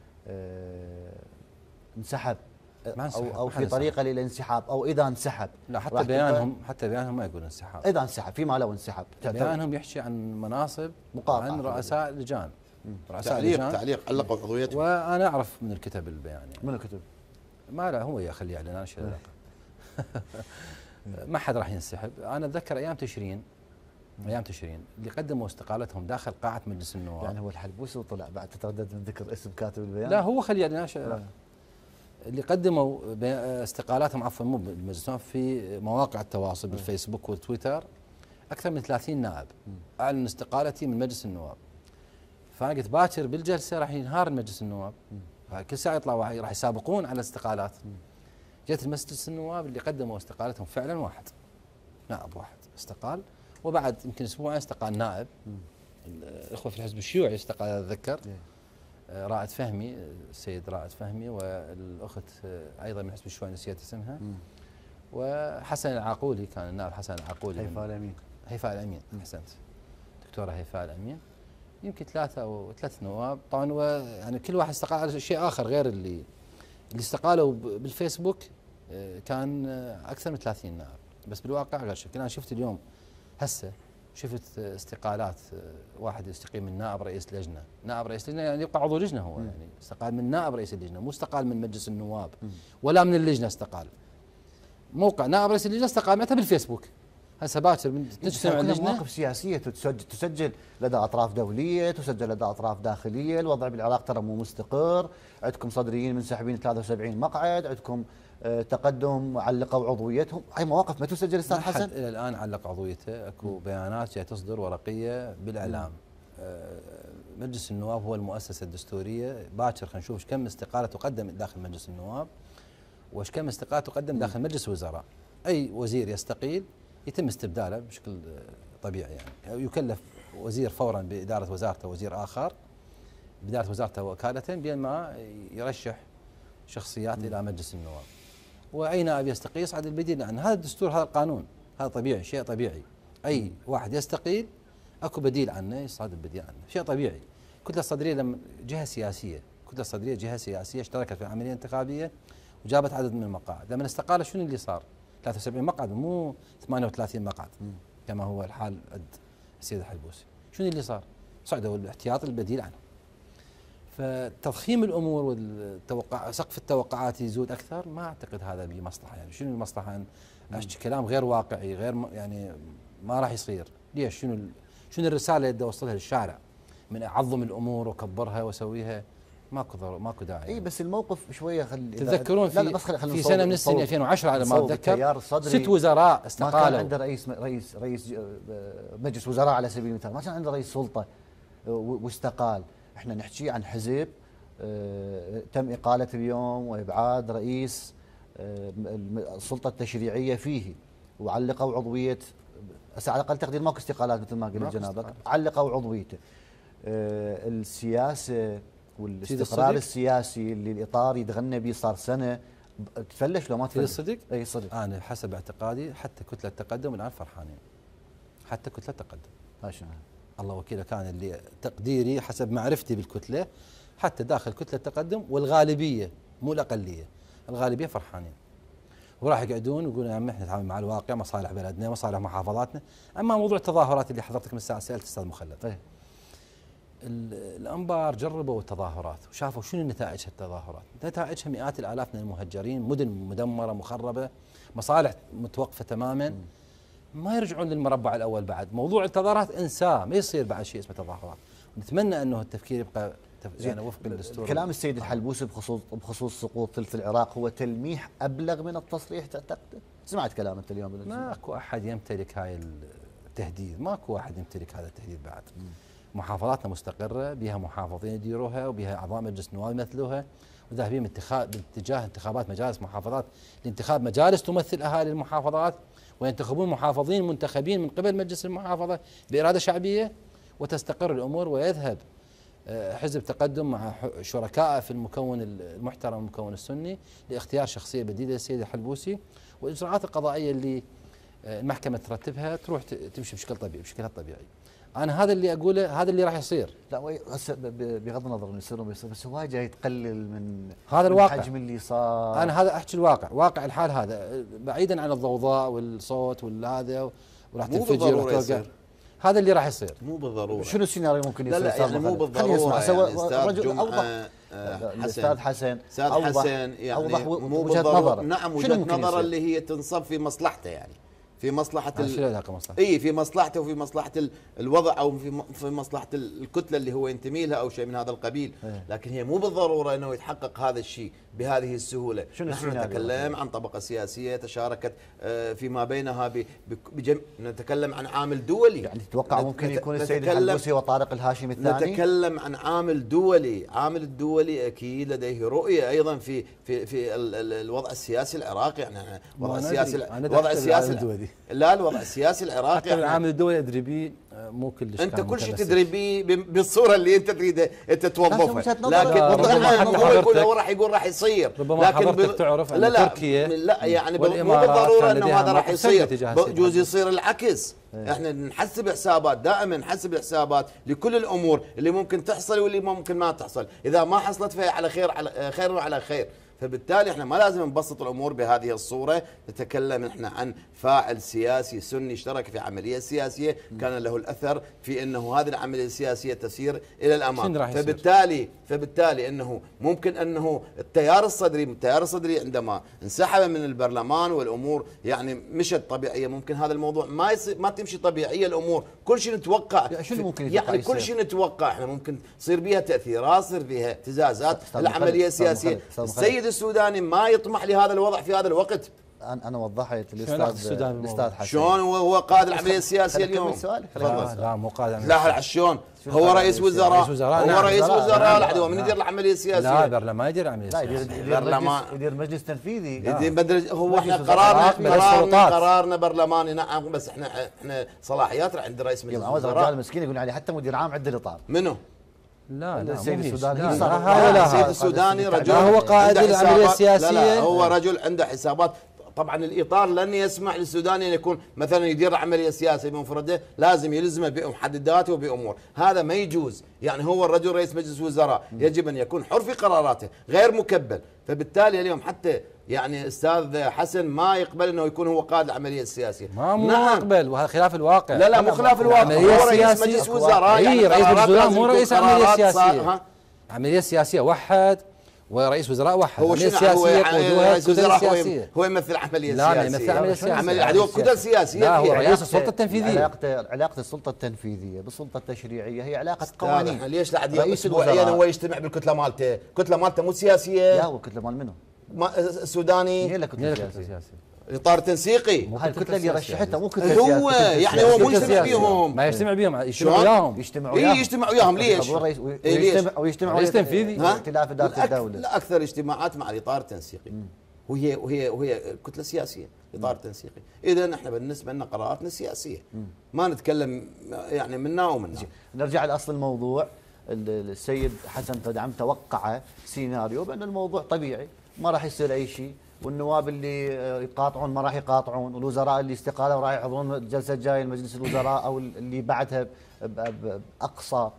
انسحب او في طريقه للانسحاب، او اذا انسحب. لا حتى بيانهم ما يقول انسحاب. اذا انسحب فيما لو انسحب بيانهم يحكي عن مناصب مقاطعة، عن رؤساء لجان. تعليق علقوا عضويتهم. وانا اعرف من الكتب البيان يعني. من الكتب؟ ما لا هو يخلي يعلن، انا شو علاقه. ما حد راح ينسحب. انا اتذكر ايام تشرين اللي قدموا استقالتهم داخل قاعه مجلس النواب. يعني هو الحلبوسي وطلع بعد تتردد من ذكر اسم كاتب البيان؟ لا هو خلي يعلن. اللي قدموا استقالاتهم مو بالمجلس النواب في مواقع التواصل بالفيسبوك والتويتر اكثر من 30 نائب اعلن استقالتي من مجلس النواب. فانا قلت باكر بالجلسه راح ينهار مجلس النواب، كل ساعه يطلع راح يسابقون على الاستقالات. جت مجلس النواب اللي قدموا استقالتهم فعلا نائب واحد استقال، وبعد يمكن اسبوعين استقال نائب. الاخوه في الحزب الشيوعي استقال اتذكر، رائد فهمي، السيد رائد فهمي، والاخت ايضا من الحزب الشيوعي نسيت اسمها، وحسن العاقولي، كان النائب حسن العاقولي. هيفاء الامين احسنت، دكتوره هيفاء الامين. يمكن 3 نواب طبعا، يعني كل واحد استقال على شيء اخر غير اللي استقالوا بالفيسبوك. كان اكثر من 30 نائب، بس بالواقع غير شكل. انا شفت اليوم هسه شفت استقالات، واحد يستقيل من نائب رئيس لجنه، يعني يبقى عضو لجنه هو، يعني استقال من نائب رئيس اللجنه، مو استقال من مجلس النواب ولا من اللجنه استقال. موقع نائب رئيس اللجنه استقال متى بالفيسبوك. هسه باكر تجتمع اللجنه، مواقف سياسيه تسجل لدى اطراف دوليه، تسجل لدى اطراف داخليه. الوضع بالعراق ترى مو مستقر، عندكم صدريين منسحبين 73 مقعد، عندكم تقدم علقوا عضويتهم. هاي مواقف ما تسجل استاذ حسن؟ الى الان علق عضويته، اكو بيانات جاي تصدر ورقيه بالاعلام. مجلس النواب هو المؤسسه الدستوريه. باكر خلينا نشوف كم استقاله تقدم داخل مجلس النواب، وش كم استقاله تقدم داخل مجلس الوزراء. اي وزير يستقيل يتم استبداله بشكل طبيعي، يعني يكلف وزير فورا باداره وزارته وزير اخر باداره وزارته وكاله، بين ما يرشح شخصيات الى مجلس النواب. واي نائب يستقيل يصعد البديل، لان هذا الدستور، هذا القانون، هذا طبيعي، شيء طبيعي. اي واحد يستقيل اكو بديل عنه يصادم بديل عنه، شيء طبيعي. الكتله الصدريه لما جهه سياسيه، الكتله الصدريه جهه سياسيه اشتركت في عمليه انتخابيه وجابت عدد من المقاعد، لما استقال شنو اللي صار؟ 73 مقعد مو 38 مقعد كما هو الحال عند السيد الحلبوسي، شنو اللي صار؟ صعدوا الاحتياط البديل عنه. فتضخيم الامور والتوقع سقف التوقعات يزود اكثر، ما اعتقد هذا بمصلحه. يعني شنو المصلحه ان احكي كلام غير واقعي، غير يعني ما راح يصير. ليش؟ شنو الرساله اللي بدي اوصلها للشارع من اعظم الامور واكبرها واسويها؟ ماكو داعي. اي بس الموقف شويه تذكرون في سنه من السنين 2010 على ما اتذكر 6 وزراء استقالوا. ما كان عنده رئيس مجلس وزراء على سبيل المثال، ما كان عنده رئيس سلطه واستقال. احنا نحكي عن حزب تم اقاله اليوم وابعاد رئيس السلطه التشريعيه فيه، وعلقوا عضويه، على اقل تقدير ماكو استقالات مثل ما قلت جنابك، علقوا عضويته. السياسه والاستقرار السياسي اللي الاطار يتغنى به صار سنه تفلش لو ما تفلش. الصدق؟ اي صدق. انا حسب اعتقادي حتى كتله التقدم الان فرحانين. حتى كتله التقدم. ماشي. الله وكيله، كان اللي تقديري حسب معرفتي بالكتله حتى داخل كتله التقدم والغالبيه مو الاقليه، الغالبيه فرحانين. وراح يقعدون ويقولون يا عمي احنا نتعامل مع الواقع، مصالح بلدنا، مصالح محافظاتنا. اما موضوع التظاهرات اللي حضرتك من الساعه سالت استاذ مخلد. الانبار جربوا التظاهرات وشافوا شنو نتائج التظاهرات، نتائجها مئات الالاف من المهجرين، مدن مدمره مخربه، مصالح متوقفه تماما. ما يرجعون للمربع الاول بعد، موضوع التظاهرات انساه، ما يصير بعد شيء اسمه تظاهرات. نتمنى انه التفكير يبقى يعني وفق الدستور. كلام السيد الحلبوسي بخصوص سقوط ثلث العراق هو تلميح ابلغ من التصريح تعتقد؟ سمعت كلام انت اليوم؟ ماكو احد يمتلك هاي التهديد، ماكو احد يمتلك هذا التهديد بعد. محافظاتنا مستقره، بها محافظين يديروها وبها اعضاء مجلس نواب يمثلوها، وذاهبين باتجاه انتخابات مجالس محافظات لانتخاب مجالس تمثل اهالي المحافظات، وينتخبون محافظين منتخبين من قبل مجلس المحافظه باراده شعبيه، وتستقر الامور ويذهب حزب تقدم مع شركائه في المكون المحترم المكون السني لاختيار شخصيه بديله للسيد الحلبوسي، والاجراءات القضائيه اللي المحكمه ترتبها تروح تمشي بشكلها الطبيعي. انا هذا اللي اقوله، هذا اللي راح يصير. لا هسه بغض النظر انه يصير بس هو جاي تقلل من هذا الواقع، الحجم اللي صار. انا هذا احكي الواقع، واقع الحال هذا، بعيدا عن الضوضاء والصوت والهذا وراح تنفجر وراح توقع. هذا اللي راح يصير. مو بالضروره. شنو السيناريو ممكن يصير؟ لا يعني مو بالضروره. يعني رجل اوضح. الاستاذ حسن يعني مو بالضروره. نعم وجهه نظر اللي هي تنصب في مصلحته، يعني في مصلحة في مصلحته وفي مصلحة الوضع او في مصلحة الكتلة اللي هو ينتمي لها او شيء من هذا القبيل، لكن هي مو بالضرورة انه يتحقق هذا الشيء بهذه السهولة. نحن نتكلم عن طبقة سياسية تشاركت فيما بينها نتكلم عن عامل دولي. يعني تتوقع ممكن يكون السيد الحلبوسي وطارق الهاشمي الثاني؟ نتكلم عن عامل دولي، عامل الدولي اكيد لديه رؤية ايضا في الوضع السياسي العراقي. يعني الوضع السياسي لا الوضع السياسي العراقي العامل الدولي ادري به مو كلش. انت كل شيء تدري به بالصوره اللي انت تريده انت توظفها، لكن هو راح يقول راح يصير، لكن تعرف لا يعني مو بالضروره انه هذا راح يصير، بجوز يصير العكس. احنا نحسب حسابات، دائما نحسب حسابات لكل الامور اللي ممكن تحصل واللي ممكن ما تحصل، اذا ما حصلت فهي على خير، على خير وعلى خير. فبالتالي احنا ما لازم نبسط الامور بهذه الصوره. نتكلم احنا عن فاعل سياسي سني اشترك في عمليه سياسيه كان له الاثر في انه هذه العمليه السياسيه تسير الى الامام. فبالتالي انه ممكن انه التيار الصدري عندما انسحب من البرلمان والامور يعني مشت طبيعيه، ممكن هذا الموضوع ما تمشي طبيعيه الامور. كل شيء نتوقع يعني كل شيء نتوقع احنا ممكن تصير بها تاثيرات، تصير بها اهتزازات العمليه السياسيه. السيد السوداني ما يطمح لهذا الوضع في هذا الوقت. انا وضحت الاستاذ حسن شلون هو قائد العمليه السياسيه اليوم. لا مو قائد. لا شلون هو رئيس وزراء، هو رئيس وزراء لحد هو من يدير العمليه السياسيه. لا برلمان يدير العمليه السياسيه، يدير مجلس تنفيذي. هو احنا قرارنا برلماني نعم، بس احنا صلاحياتنا عند رئيس مجلس الوزراء. رجال مسكين يقول عليه حتى مدير عام عنده الاطار. منو؟ لا السيد السوداني. السيد السوداني رجل هو قائد العمليه السياسيه. لا هو رجل عنده حسابات طبعا الاطار لن يسمح للسوداني ان يكون مثلا يدير عمليه سياسيه بمفرده، لازم يلزمه بمحددات وبامور، هذا ما يجوز. يعني هو الرجل رئيس مجلس وزراء يجب ان يكون حر في قراراته غير مكبل، فبالتالي اليوم حتى يعني استاذ حسن ما يقبل انه يكون هو قائد العمليه السياسيه. ما مو يقبل، وهذا خلاف الواقع. لا مو خلاف الواقع، هو رئيس مجلس وزراء، يعني رئيس مجلس وزراء مو رئيس عمليه سياسيه. عمليه سياسيه وحد، ورئيس وزراء وحد. هو شنو سياسيه رئيس وزراء هو يمثل عمليه سياسيه؟ لا يمثل عمليه سياسيه، هو كتل سياسيه. لا هو رئيس السلطه التنفيذيه. علاقه السلطه التنفيذيه بالسلطه التشريعيه هي علاقه قوانين. ليش لا عاد اسبوعيا هو يجتمع بالكتله مالته؟ الكتله مالته مو سياسيه؟ لا هو الكتله مال منو؟ السوداني هي له كتله سياسيه، اطار تنسيقي. هاي الكتله اللي رشحتها مو كتله سياسيه، هو يعني هو مو يجتمع بيهم، ما يجتمع بيهم، يجتمع وياهم. يجتمع وياهم ليش؟ ويجتمع رئيس تنفيذي ائتلاف اداره الدوله. لا اكثر اجتماعات مع الاطار التنسيقي، وهي كتله سياسيه، اطار تنسيقي. اذا احنا بالنسبه لنا قراراتنا سياسيه، ما نتكلم يعني منا ومنا. نرجع لاصل الموضوع. السيد حسن تدعم توقع سيناريو بان الموضوع طبيعي، ما راح يصير اي شيء، والنواب اللي يقاطعون ما راح يقاطعون، والوزراء اللي استقالوا راح يحضرون الجلسه الجايه لمجلس الوزراء او اللي بعدها باقصى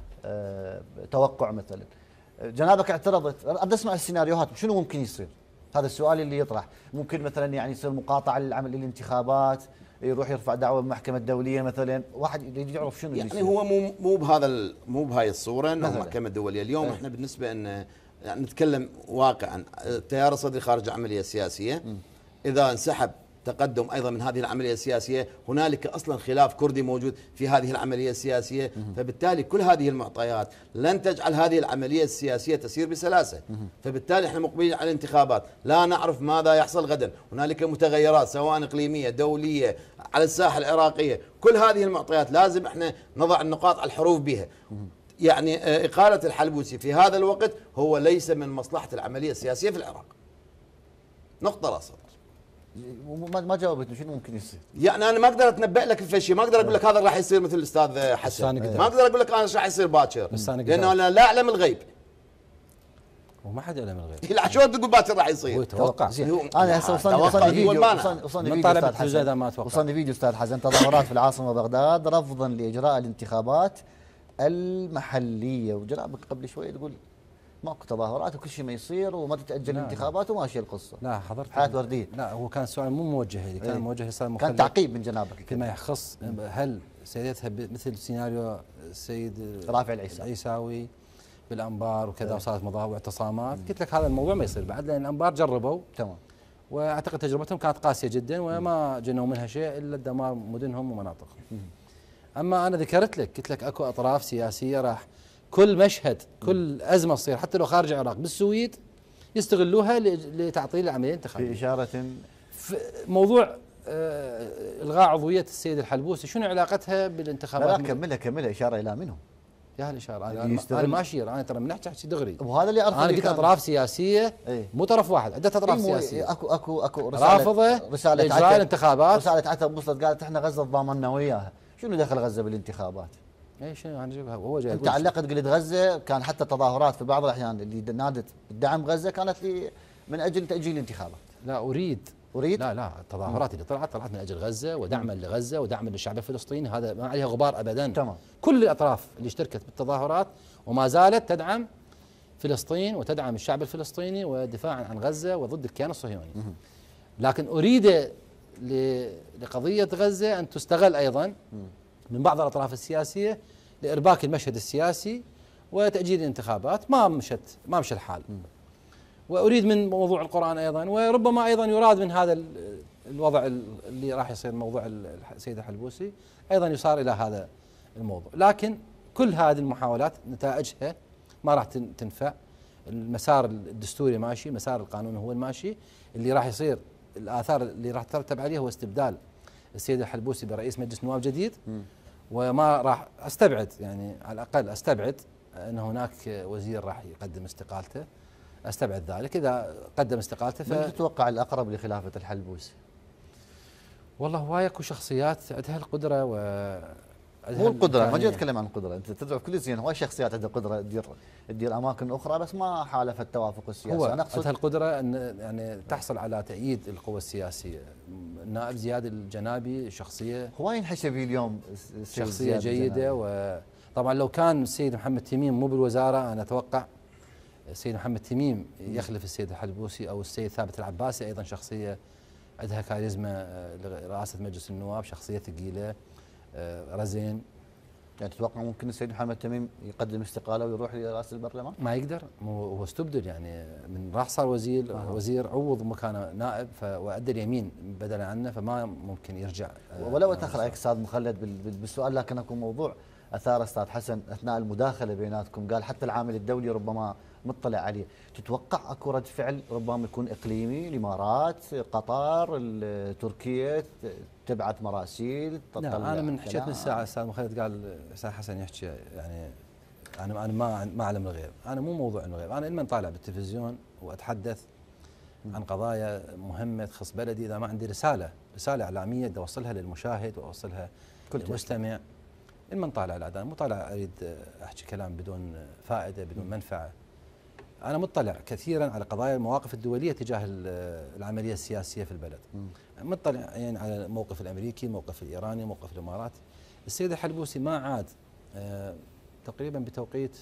توقع مثلا. جنابك اعترضت، اريد اسمع السيناريوهات، شنو ممكن يصير؟ هذا السؤال اللي يطرح. ممكن مثلا يعني يصير مقاطعه للعمل الانتخابات، يروح يرفع دعوه بالمحكمه الدوليه مثلا، واحد يريد يعرف شنو يعني يصير. هو مو بهاي الصوره انه المحكمه الدوليه اليوم. احنا بالنسبه ان يعني نتكلم واقعا، التيار الصدري خارج العمليه السياسيه اذا انسحب تقدم ايضا من هذه العمليه السياسيه، هنالك اصلا خلاف كردي موجود في هذه العمليه السياسيه، فبالتالي كل هذه المعطيات لن تجعل هذه العمليه السياسيه تسير بسلاسه، فبالتالي احنا مقبلين على الانتخابات، لا نعرف ماذا يحصل غدا، هنالك متغيرات سواء اقليميه دوليه على الساحه العراقيه، كل هذه المعطيات لازم احنا نضع النقاط على الحروف بها. يعني إقالة الحلبوسي في هذا الوقت هو ليس من مصلحة العملية السياسية في العراق. نقطة لا سطر. ما جاوبتني شنو ممكن يصير؟ يعني أنا ما أقدر أتنبأ لك في شيء، ما أقدر أقول لك هذا راح يصير مثل الأستاذ حسن، ما أقدر أقول لك أنا راح يصير باكر، لأنه أنا لا أعلم الغيب. وما حد يعلم الغيب. لا شلون تقول باكر راح يصير؟ هو يتوقع. انا هسه وصلني فيديو استاذ حسن تظاهرات في العاصمه بغداد رفضا لاجراء الانتخابات المحليه، وجنابك قبل شوي تقول ماكو تظاهرات وكل شيء ما يصير وما تتاجل الانتخابات وماشيه القصه. لا حضرت حياه ورديه. لا هو كان السؤال مو موجه لي، كان موجه للاستاذ مخلد، كان تعقيب من جنابك فيما يخص هل سيرتها مثل سيناريو السيد رافع العيساوي بالانبار وكذا وصارت مظاهر واعتصامات. قلت لك هذا الموضوع ما يصير بعد، لان الانبار جربوا تمام، واعتقد تجربتهم كانت قاسيه جدا وما جنوا منها شيء الا دمار مدنهم ومناطقهم. اما انا ذكرت لك، قلت لك اكو اطراف سياسيه راح كل مشهد كل ازمه تصير حتى لو خارج العراق بالسويد يستغلوها لتعطيل العمليه الانتخابيه. باشاره موضوع الغاء عضويه السيد الحلبوسي شنو علاقتها بالانتخابات؟ لا كملها اشاره الى منهم. يا الاشاره انا ما اشير، انا ترى من احكي دغري، وهذا اللي انا قلت اطراف سياسيه مو طرف واحد، عده اطراف سياسيه اكو رافضه اجراء الانتخابات. رساله عتب وصلت قالت احنا غزه تضامنا وياها، شنو دخل غزه بالانتخابات؟ اي شنو انا جايبها وهو جاي. انت علقت قلت غزه، كان حتى تظاهرات في بعض الاحيان اللي نادت بدعم غزه كانت من اجل تاجيل الانتخابات. لا اريد لا التظاهرات اللي طلعت من اجل غزه ودعما لغزه ودعما للشعب الفلسطيني، هذا ما عليها غبار ابدا. تمام. كل الاطراف اللي اشتركت بالتظاهرات وما زالت تدعم فلسطين وتدعم الشعب الفلسطيني ودفاعا عن غزه وضد الكيان الصهيوني. لكن اريد لقضيه غزه ان تستغل ايضا من بعض الاطراف السياسيه لارباك المشهد السياسي وتاجيل الانتخابات. ما مشى الحال. واريد من موضوع القران ايضا، وربما ايضا يراد من هذا الوضع اللي راح يصير موضوع السيد الحلبوسي ايضا يصار الى هذا الموضوع. لكن كل هذه المحاولات نتائجها ما راح تنفع. المسار الدستوري ماشي، مسار القانون هو الماشي، اللي راح يصير الاثار اللي راح ترتب عليه هو استبدال السيد الحلبوسي برئيس مجلس نواب جديد. وما راح استبعد، يعني على الاقل استبعد ان هناك وزير راح يقدم استقالته، استبعد ذلك. اذا قدم استقالته من تتوقع الاقرب لخلافه الحلبوسي؟ والله هواي اكو شخصيات عندها القدره مو القدره، ما جيت اتكلم عن القدره، انت تدعو كل زين، هواي شخصيات عندها قدره تدير اماكن اخرى بس ما حالف التوافق السياسي. هو انا اقصد القدره ان يعني تحصل على تأييد القوى السياسيه. النائب زياد الجنابي شخصيه هواي ينحشى فيه اليوم شخصيه جيده، وطبعا لو كان السيد محمد تميم مو بالوزاره انا اتوقع السيد محمد تميم يخلف السيد الحلبوسي، او السيد ثابت العباسي ايضا شخصيه عندها كاريزما لرئاسه مجلس النواب، شخصيه ثقيله رزين. يعني تتوقع ممكن السيد محمد تميم يقدم استقاله ويروح لرئاسه البرلمان؟ ما يقدر، هو استبدل يعني، من راح صار وزير عوض مكانه نائب وادى اليمين بدلا عنه، فما ممكن يرجع. ولو اتاخر عليك استاذ مخلد بالسؤال، لكن اكو موضوع اثار استاذ حسن اثناء المداخله بيناتكم، قال حتى العامل الدولي ربما مطلع عليه، تتوقع اكو رد فعل ربما يكون اقليمي، الامارات، قطر، تركيا تبعث مراسيل لا انا من حكيت من الساعه استاذ مخلد قال استاذ حسن يحكي، يعني انا ما اعلم الغيب، انا مو موضوع الغيب، انا لما طالع بالتلفزيون واتحدث عن قضايا مهمه تخص بلدي، اذا ما عندي رساله اعلاميه بدي اوصلها للمشاهد واوصلها للمستمع، لما طالع الاعلام، مو طالع اريد احكي كلام بدون فائده بدون منفعه. انا مطلع كثيرا على قضايا المواقف الدوليه تجاه العمليه السياسيه في البلد. مطلع يعني على الموقف الامريكي، الموقف الايراني، موقف الامارات. السيد الحلبوسي ما عاد تقريبا بتوقيت،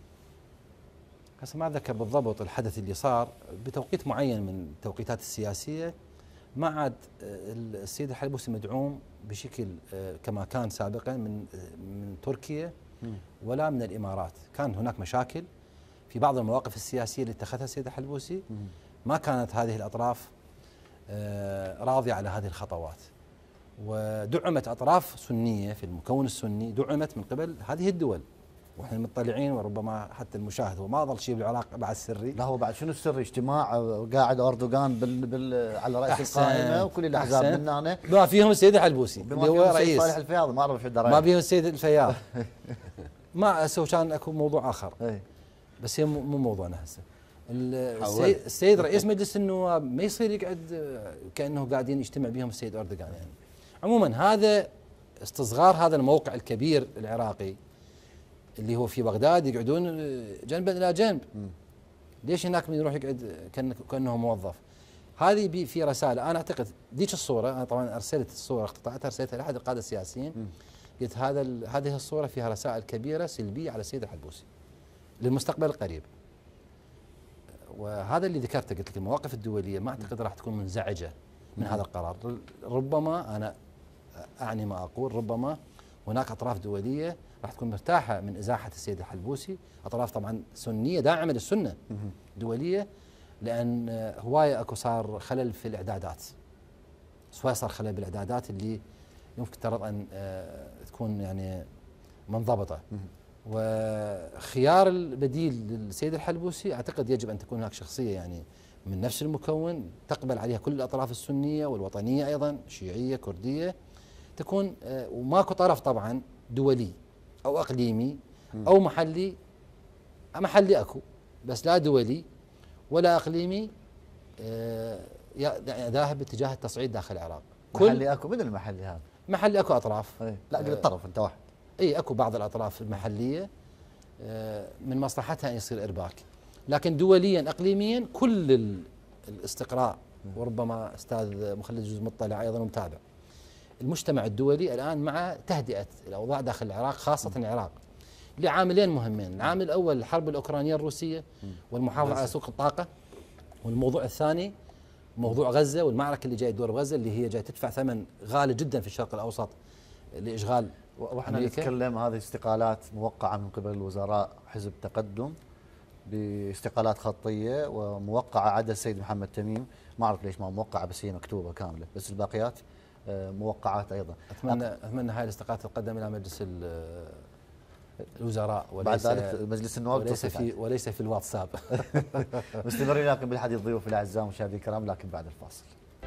هسه ما اتذكر بالضبط الحدث اللي صار، بتوقيت معين من التوقيتات السياسيه ما عاد السيد الحلبوسي مدعوم بشكل كما كان سابقا من تركيا ولا من الامارات. كان هناك مشاكل في بعض المواقف السياسيه اللي اتخذها السيد الحلبوسي، ما كانت هذه الاطراف راضيه على هذه الخطوات، ودعمت اطراف سنيه في المكون السني، دعمت من قبل هذه الدول، واحنا مطلعين، وربما حتى المشاهد هو ما ظل شيء بالعراق بعد سري. لا هو بعد شنو السري؟ اجتماع قاعد اردوغان على راس القائمه وكل الاحزاب من هنا، ما فيهم السيد الحلبوسي اللي هو رئيس، صالح الفياض ما اعرف شو الدرايه، ما فيهم السيد الفياض ما هسه كان اكو موضوع اخر بس هي مو موضوعنا هسه. السيد رئيس مجلس النواب ما يصير يقعد كانه قاعدين يجتمع بهم السيد اردوغان يعني. عموما هذا استصغار هذا الموقع الكبير العراقي اللي هو في بغداد، يقعدون جنبا الى جنب. ليش هناك من يروح يقعد كانه موظف؟ هذه في رساله، انا اعتقد ذيك الصوره، انا طبعا ارسلت الصوره اقتطعتها ارسلتها لاحد القاده السياسيين، قلت هذه الصوره فيها رسائل كبيره سلبيه على السيد الحلبوسي للمستقبل القريب. وهذا اللي ذكرته، قلت لك المواقف الدوليه ما اعتقد راح تكون منزعجه من هذا القرار. ربما انا اعني ما اقول، ربما هناك اطراف دوليه راح تكون مرتاحه من ازاحه السيد الحلبوسي، اطراف طبعا سنيه داعمه للسنه دوليه، لان هوايه اكو صار خلل في الاعدادات، سواء صار خلل بالاعدادات اللي يمكن ترى ان تكون يعني منضبطه. وخيار البديل للسيد الحلبوسي اعتقد يجب ان تكون هناك شخصيه يعني من نفس المكون تقبل عليها كل الاطراف السنيه والوطنيه ايضا، شيعيه كرديه، تكون وماكو طرف طبعا دولي او اقليمي او محلي اكو، بس لا دولي ولا اقليمي ذاهب باتجاه التصعيد داخل العراق. محلي اكو، من المحلي هذا؟ محلي اكو اطراف، لا قل الطرف انت واحد. اي اكو بعض الاطراف المحليه من مصلحتها ان يصير ارباك، لكن دوليا اقليميا كل الاستقراء، وربما استاذ مخلد جزء مطلع ايضا ومتابع، المجتمع الدولي الان مع تهدئه الاوضاع داخل العراق، خاصه العراق، لعاملين مهمين. العامل الاول الحرب الاوكرانيه الروسيه والمحافظه على سوق الطاقه، والموضوع الثاني موضوع غزه والمعركه اللي جايه تدور بغزه، اللي هي جايه تدفع ثمن غالي جدا في الشرق الاوسط لاشغال. واحنا نتكلم هذه استقالات موقعه من قبل الوزراء حزب تقدم باستقالات خطيه، وموقعه عدا السيد محمد تميم، ما اعرف ليش ما موقعه بس هي مكتوبه كامله، بس الباقيات موقعات ايضا. اتمنى هاي الاستقالات تقدم الى مجلس الوزراء بعد ذلك مجلس النواب، وليس في الواتساب. مستمرين لكن بالحديث ضيوف الاعزاء مشاهدي الكرام، لكن بعد الفاصل.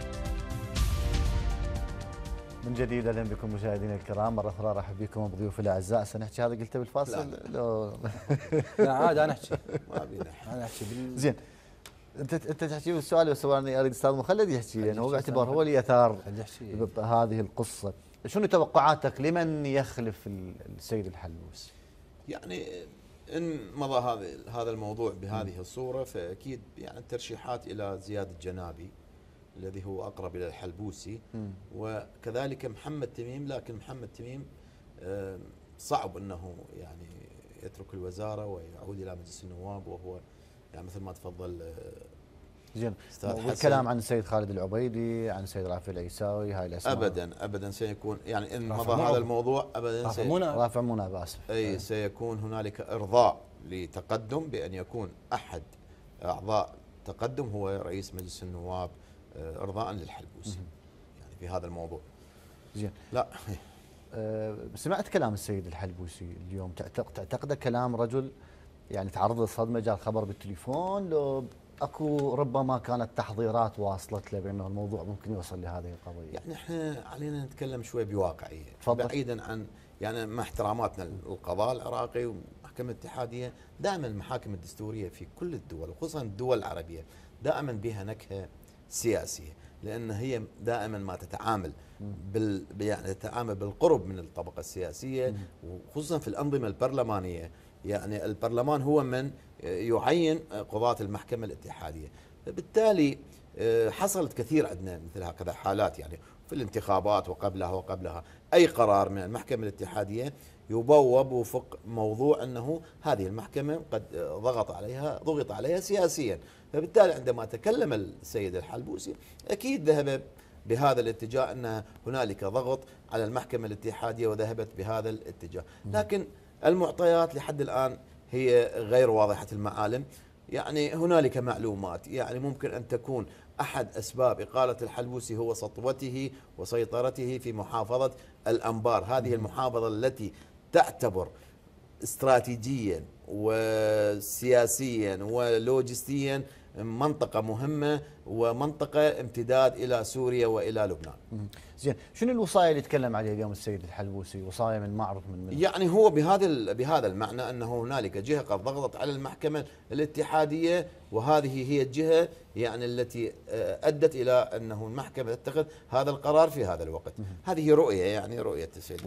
من جديد اهلا بكم مشاهدينا الكرام، مره اخرى ارحب بكم بضيوف الاعزاء. سنحكي هذا قلته بالفاصل؟ لا عاد انا احكي، انا احكي زين. انت تحكي بالسؤال، بس انا اريد استاذ مخلد يحكي، لانه هو باعتبار هو اللي اثار هذه القصه. شنو توقعاتك لمن يخلف السيد الحلبوسي؟ يعني ان مضى هذا الموضوع بهذه الصوره فاكيد يعني الترشيحات الى زياد الجنابي الذي هو اقرب الى الحلبوسي، وكذلك محمد تميم، لكن محمد تميم صعب انه يعني يترك الوزاره ويعود الى مجلس النواب، وهو يعني مثل ما تفضل زين. والكلام عن السيد خالد العبيدي، عن السيد رافع العيساوي، هاي الاسماء ابدا سيكون يعني ان مضى هذا الموضوع ابدا رافع منى باسف اي سيكون هنالك ارضاء لتقدم بان يكون احد اعضاء تقدم هو رئيس مجلس النواب ارضاء للحلبوسي يعني في هذا الموضوع. زين. لا سمعت كلام السيد الحلبوسي اليوم، تعتقد كلام رجل يعني تعرض للصدمه، جاء الخبر بالتليفون، لو اكو ربما كانت تحضيرات واصلت له بانه الموضوع ممكن يوصل لهذه القضيه؟ يعني احنا علينا نتكلم شوي بواقعيه، تفضل. بعيدا عن يعني مع احتراماتنا للقضاء العراقي والمحكمه الاتحاديه، دائما المحاكم الدستوريه في كل الدول وخصوصا الدول العربيه دائما بها نكهه سياسيه، لان هي دائما ما تتعامل يعني تتعامل بالقرب من الطبقه السياسيه، وخصوصا في الانظمه البرلمانيه. يعني البرلمان هو من يعين قضاة المحكمة الاتحادية، بالتالي حصلت كثير عندنا مثل هكذا حالات، يعني في الانتخابات وقبلها أي قرار من المحكمة الاتحادية يبوب وفق موضوع أنه هذه المحكمة قد ضغط عليها سياسيا، فبالتالي عندما تكلم السيد الحلبوسي أكيد ذهب بهذا الاتجاه أن هنالك ضغط على المحكمة الاتحادية وذهبت بهذا الاتجاه، لكن المعطيات لحد الآن هي غير واضحة المعالم. يعني هنالك معلومات يعني ممكن أن تكون أحد أسباب إقالة الحلبوسي هو سطوته وسيطرته في محافظة الأنبار، هذه المحافظة التي تعتبر استراتيجيا وسياسيا ولوجستيا منطقة مهمة ومنطقة امتداد إلى سوريا وإلى لبنان. زين، شنو الوصايا اللي تكلم عليها اليوم السيد الحلبوسي؟ وصايا من معرض من يعني هو بهذا المعنى أنه هنالك جهة قد ضغطت على المحكمة الاتحادية، وهذه هي الجهة يعني التي أدت إلى أنه المحكمة تتخذ هذا القرار في هذا الوقت. هذه رؤية، يعني رؤية السيد.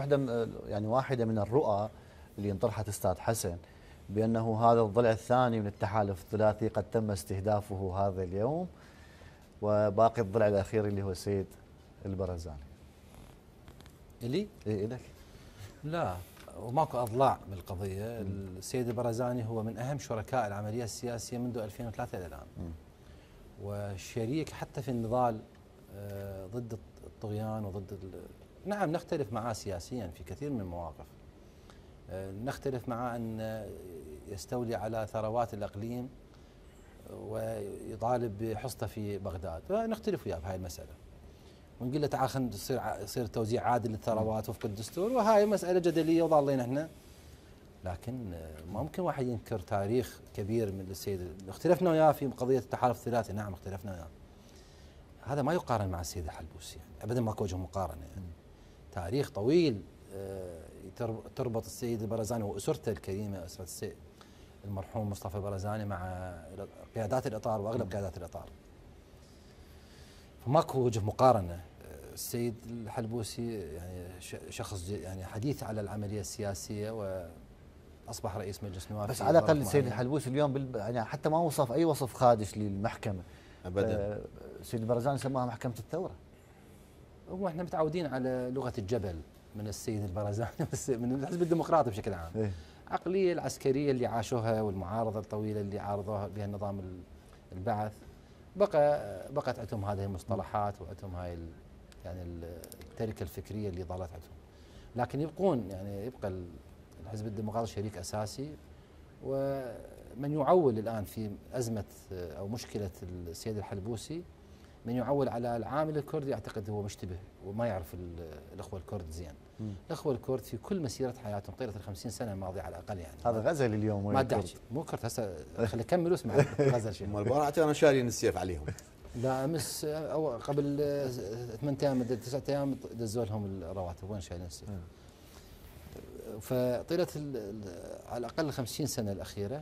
واحدة من الرؤى اللي انطرحت أستاذ حسن بأنه هذا الضلع الثاني من التحالف الثلاثي قد تم استهدافه هذا اليوم، وباقي الضلع الأخير اللي هو السيد البرزاني. إلي؟ إيه لك؟ لا، وماكو أضلاع بالقضية. السيد البرزاني هو من أهم شركاء العملية السياسية منذ 2003 إلى الآن، وشريك حتى في النضال ضد الطغيان نعم نختلف معه سياسيا في كثير من المواقف، نختلف معه أن يستولي على ثروات الأقليم ويطالب بحصته في بغداد، فنختلف وياه بهاي المسألة، ونقول له تعال خلينا يصير توزيع عادل للثروات وفق الدستور، وهاي مسألة جدلية وضالين احنا. لكن ما ممكن واحد ينكر تاريخ كبير من السيد. اختلفنا وياه في قضية التحالف الثلاثي، نعم اختلفنا وياه، هذا ما يقارن مع السيد الحلبوسي، يعني ابدا ماكو وجه مقارنة. يعني تاريخ طويل تربط السيد البرزاني واسرته الكريمه، اسره السيد المرحوم مصطفى البرزاني مع قيادات الاطار واغلب قيادات الاطار، فماكو وجه مقارنه. السيد الحلبوسي يعني شخص يعني حديث على العمليه السياسيه واصبح رئيس مجلس نواب، بس على الاقل السيد الحلبوسي اليوم يعني حتى ما وصف اي وصف خادش للمحكمه ابدا. السيد البرزاني سماها محكمه الثوره. هو احنا متعودين على لغه الجبل من السيد البرزاني من الحزب الديمقراطي بشكل عام. العقليه العسكريه اللي عاشوها والمعارضه الطويله اللي عارضوها بها النظام البعث، بقت عندهم هذه المصطلحات وعندهم هاي يعني التركه الفكريه اللي ظلت عندهم، لكن يبقى الحزب الديمقراطي شريك اساسي، ومن يعول الان في ازمه او مشكله السيد الحلبوسي من يعول على العامل الكردي، اعتقد هو مشتبه وما يعرف الاخوه الكرد زين. الاخوه الكرد في كل مسيره حياتهم طيله ال50 سنه الماضيه على الاقل، يعني هذا غزل اليوم ما ادعي مو كرد هسه خلي اكمل واسمع غزل شيء. البارحه انا شارين السيف عليهم. لا امس او قبل 8 ايام 9 ايام دزوا لهم الرواتب، وين شايلين السيف؟ فطيله على الاقل 50 سنه الاخيره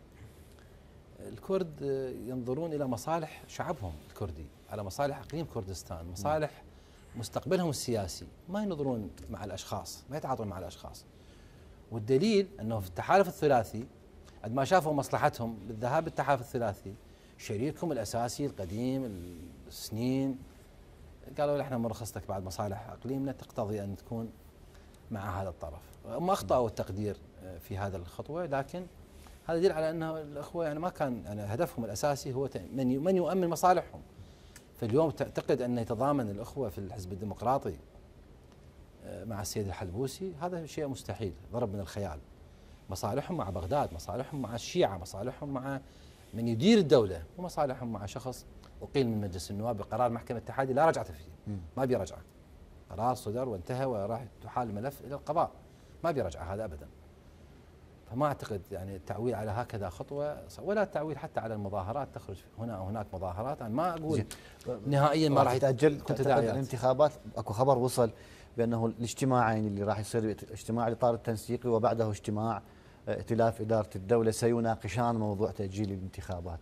الكرد ينظرون الى مصالح شعبهم الكردي، على مصالح اقليم كردستان، مصالح مستقبلهم السياسي ما ينظرون مع الاشخاص، ما يتعاطون مع الاشخاص. والدليل انه في التحالف الثلاثي قد ما شافوا مصلحتهم بالذهاب بالتحالف الثلاثي، شريكهم الاساسي القديم السنين قالوا له احنا مرخصتك بعد مصالح اقليمنا تقتضي ان تكون مع هذا الطرف. هم اخطاوا التقدير في هذا الخطوه، لكن هذا يدل على انه الاخوه يعني ما كان يعني هدفهم الاساسي هو من يؤمن مصالحهم. فاليوم تعتقد ان يتضامن الاخوه في الحزب الديمقراطي مع السيد الحلبوسي، هذا شيء مستحيل، ضرب من الخيال. مصالحهم مع بغداد، مصالحهم مع الشيعه، مصالحهم مع من يدير الدوله، ومصالحهم مع شخص اقيل من مجلس النواب بقرار محكمه الاتحاديه لا رجعه فيه، ما بيرجعه. قرار صدر وانتهى وراح تحال الملف الى القضاء، ما بيرجع هذا ابدا. فما اعتقد يعني التعويل على هكذا خطوه، ولا التعويل حتى على المظاهرات، تخرج هنا او هناك مظاهرات، انا ما اقول نهائيا ما راح تتاجل الانتخابات. اكو خبر وصل بانه الاجتماعين اللي راح يصير، اجتماع الاطار التنسيقي وبعده اجتماع ائتلاف اداره الدوله، سيناقشان موضوع تاجيل الانتخابات.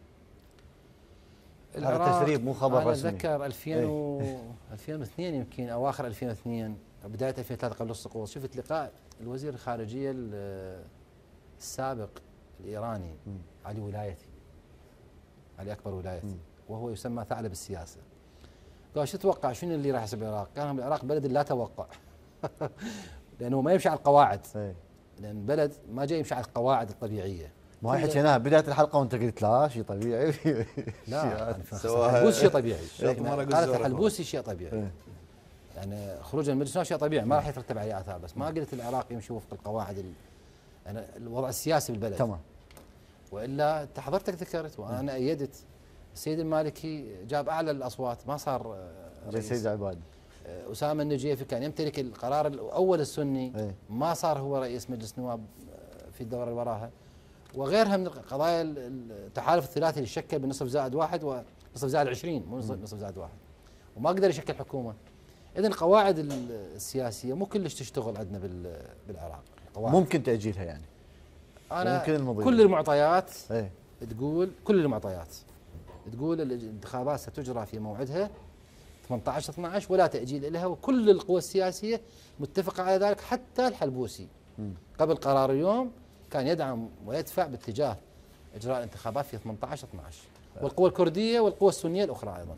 هذا تسريب مو خبر رسمي. اتذكر 2002 يمكن اواخر 2002 بدايه 2003 قبل السقوط، شفت لقاء الوزير الخارجيه السابق الايراني علي ولايتي، علي اكبر ولايتي، وهو يسمى ثعلب السياسه. قال شو تتوقع شنو اللي راح يصير بالعراق؟ كان العراق بلد لا توقع لانه ما يمشي على القواعد، لان بلد ما جاي يمشي على القواعد الطبيعيه. ما هي حكيناها بدايه الحلقه وانت قلت لا شيء طبيعي. لا الحلبوسي شيء طبيعي، قالت الحلبوسي شيء طبيعي، يعني خروج المجلس شيء طبيعي ما راح يترتب عليه اثار، بس ما قلت العراق يمشي وفق القواعد يعني الوضع السياسي بالبلد. تمام. والا حضرتك ذكرت وانا ايدت السيد المالكي جاب اعلى الاصوات، ما صار السيد عبادي. اسامه النجيفي كان يمتلك القرار الاول السني، ما صار هو رئيس مجلس نواب في الدوره اللي وراها. وغيرها من قضايا التحالف الثلاثي اللي شكل بنصف زائد واحد ونصف زائد 20، مو نصف زائد واحد، وما قدر يشكل حكومه. اذا القواعد السياسيه مو كلش تشتغل عندنا بالعراق. ممكن تاجيلها يعني. انا ممكن كل المعطيات تقول، كل المعطيات تقول الانتخابات ستجرى في موعدها 18/12 ولا تاجيل لها، وكل القوى السياسيه متفقه على ذلك. حتى الحلبوسي قبل قرار اليوم كان يدعم ويدفع باتجاه اجراء الانتخابات في 18/12، والقوى الكرديه والقوى السنيه الاخرى ايضا.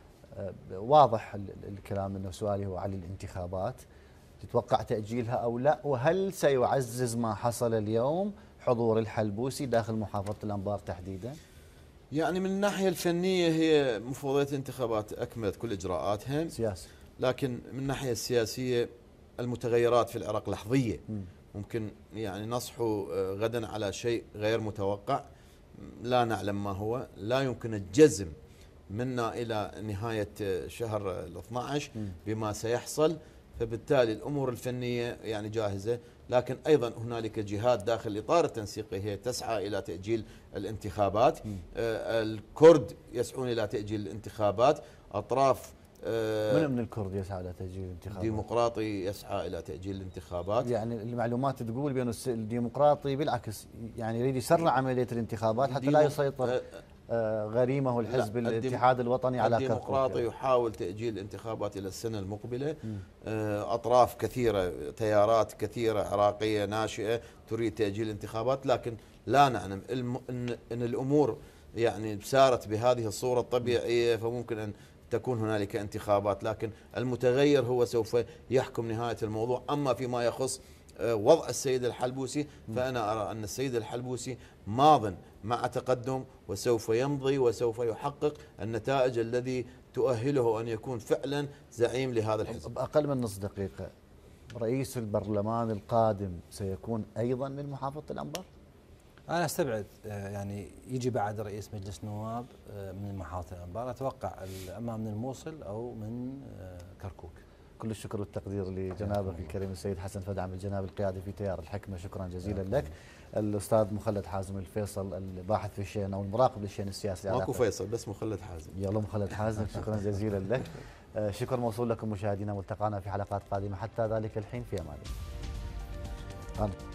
واضح الكلام، انه سؤالي هو على الانتخابات، تتوقع تاجيلها او لا؟ وهل سيعزز ما حصل اليوم حضور الحلبوسي داخل محافظه الانبار تحديدا؟ يعني من الناحيه الفنيه هي مفوضيه الانتخابات اكملت كل اجراءاتها سياسي، لكن من الناحيه السياسيه المتغيرات في العراق لحظيه. ممكن يعني نصحو غدا على شيء غير متوقع لا نعلم ما هو، لا يمكن الجزم منا الى نهايه شهر ال12 بما سيحصل. فبالتالي الامور الفنيه يعني جاهزه، لكن ايضا هنالك جهات داخل الاطار التنسيقي هي تسعى الى تاجيل الانتخابات. الكرد يسعون الى تاجيل الانتخابات، اطراف من الكرد يسعى الى تاجيل الانتخابات؟ الديمقراطي يسعى الى تاجيل الانتخابات. يعني المعلومات تقول بان الديمقراطي بالعكس يعني يريد يسرع عمليه الانتخابات حتى لا يسيطر غريمه الحزب الاتحاد الوطني على كركوك. الديمقراطي يحاول تأجيل الانتخابات إلى السنة المقبلة. أطراف كثيرة، تيارات كثيرة عراقية ناشئة تريد تأجيل الانتخابات، لكن لا نعلم أن الأمور يعني سارت بهذه الصورة الطبيعية، فممكن أن تكون هنالك انتخابات، لكن المتغير هو سوف يحكم نهاية الموضوع. أما فيما يخص وضع السيد الحلبوسي فأنا أرى أن السيد الحلبوسي ماض مع تقدم، وسوف يمضي وسوف يحقق النتائج الذي تؤهله أن يكون فعلا زعيم لهذا الحزب. بأقل من نصف دقيقة، رئيس البرلمان القادم سيكون أيضا من محافظة الأنبار؟ أنا أستبعد يعني يجي بعد رئيس مجلس نواب من محافظة الأنبار، أتوقع أما من الموصل أو من كركوك. كل الشكر والتقدير لجنابك الكريم السيد حسن فدعم الجناب القيادي في تيار الحكمة، شكرا جزيلا لك. الأستاذ مخلد حازم الفيصل الباحث في الشأن أو المراقب للشأن السياسي. ماكو فيصل بس مخلد حازم. يلا مخلد حازم، شكرا جزيلا لك. شكر موصول لكم مشاهدينا، والتقانا في حلقات قادمة، حتى ذلك الحين في أمان الله.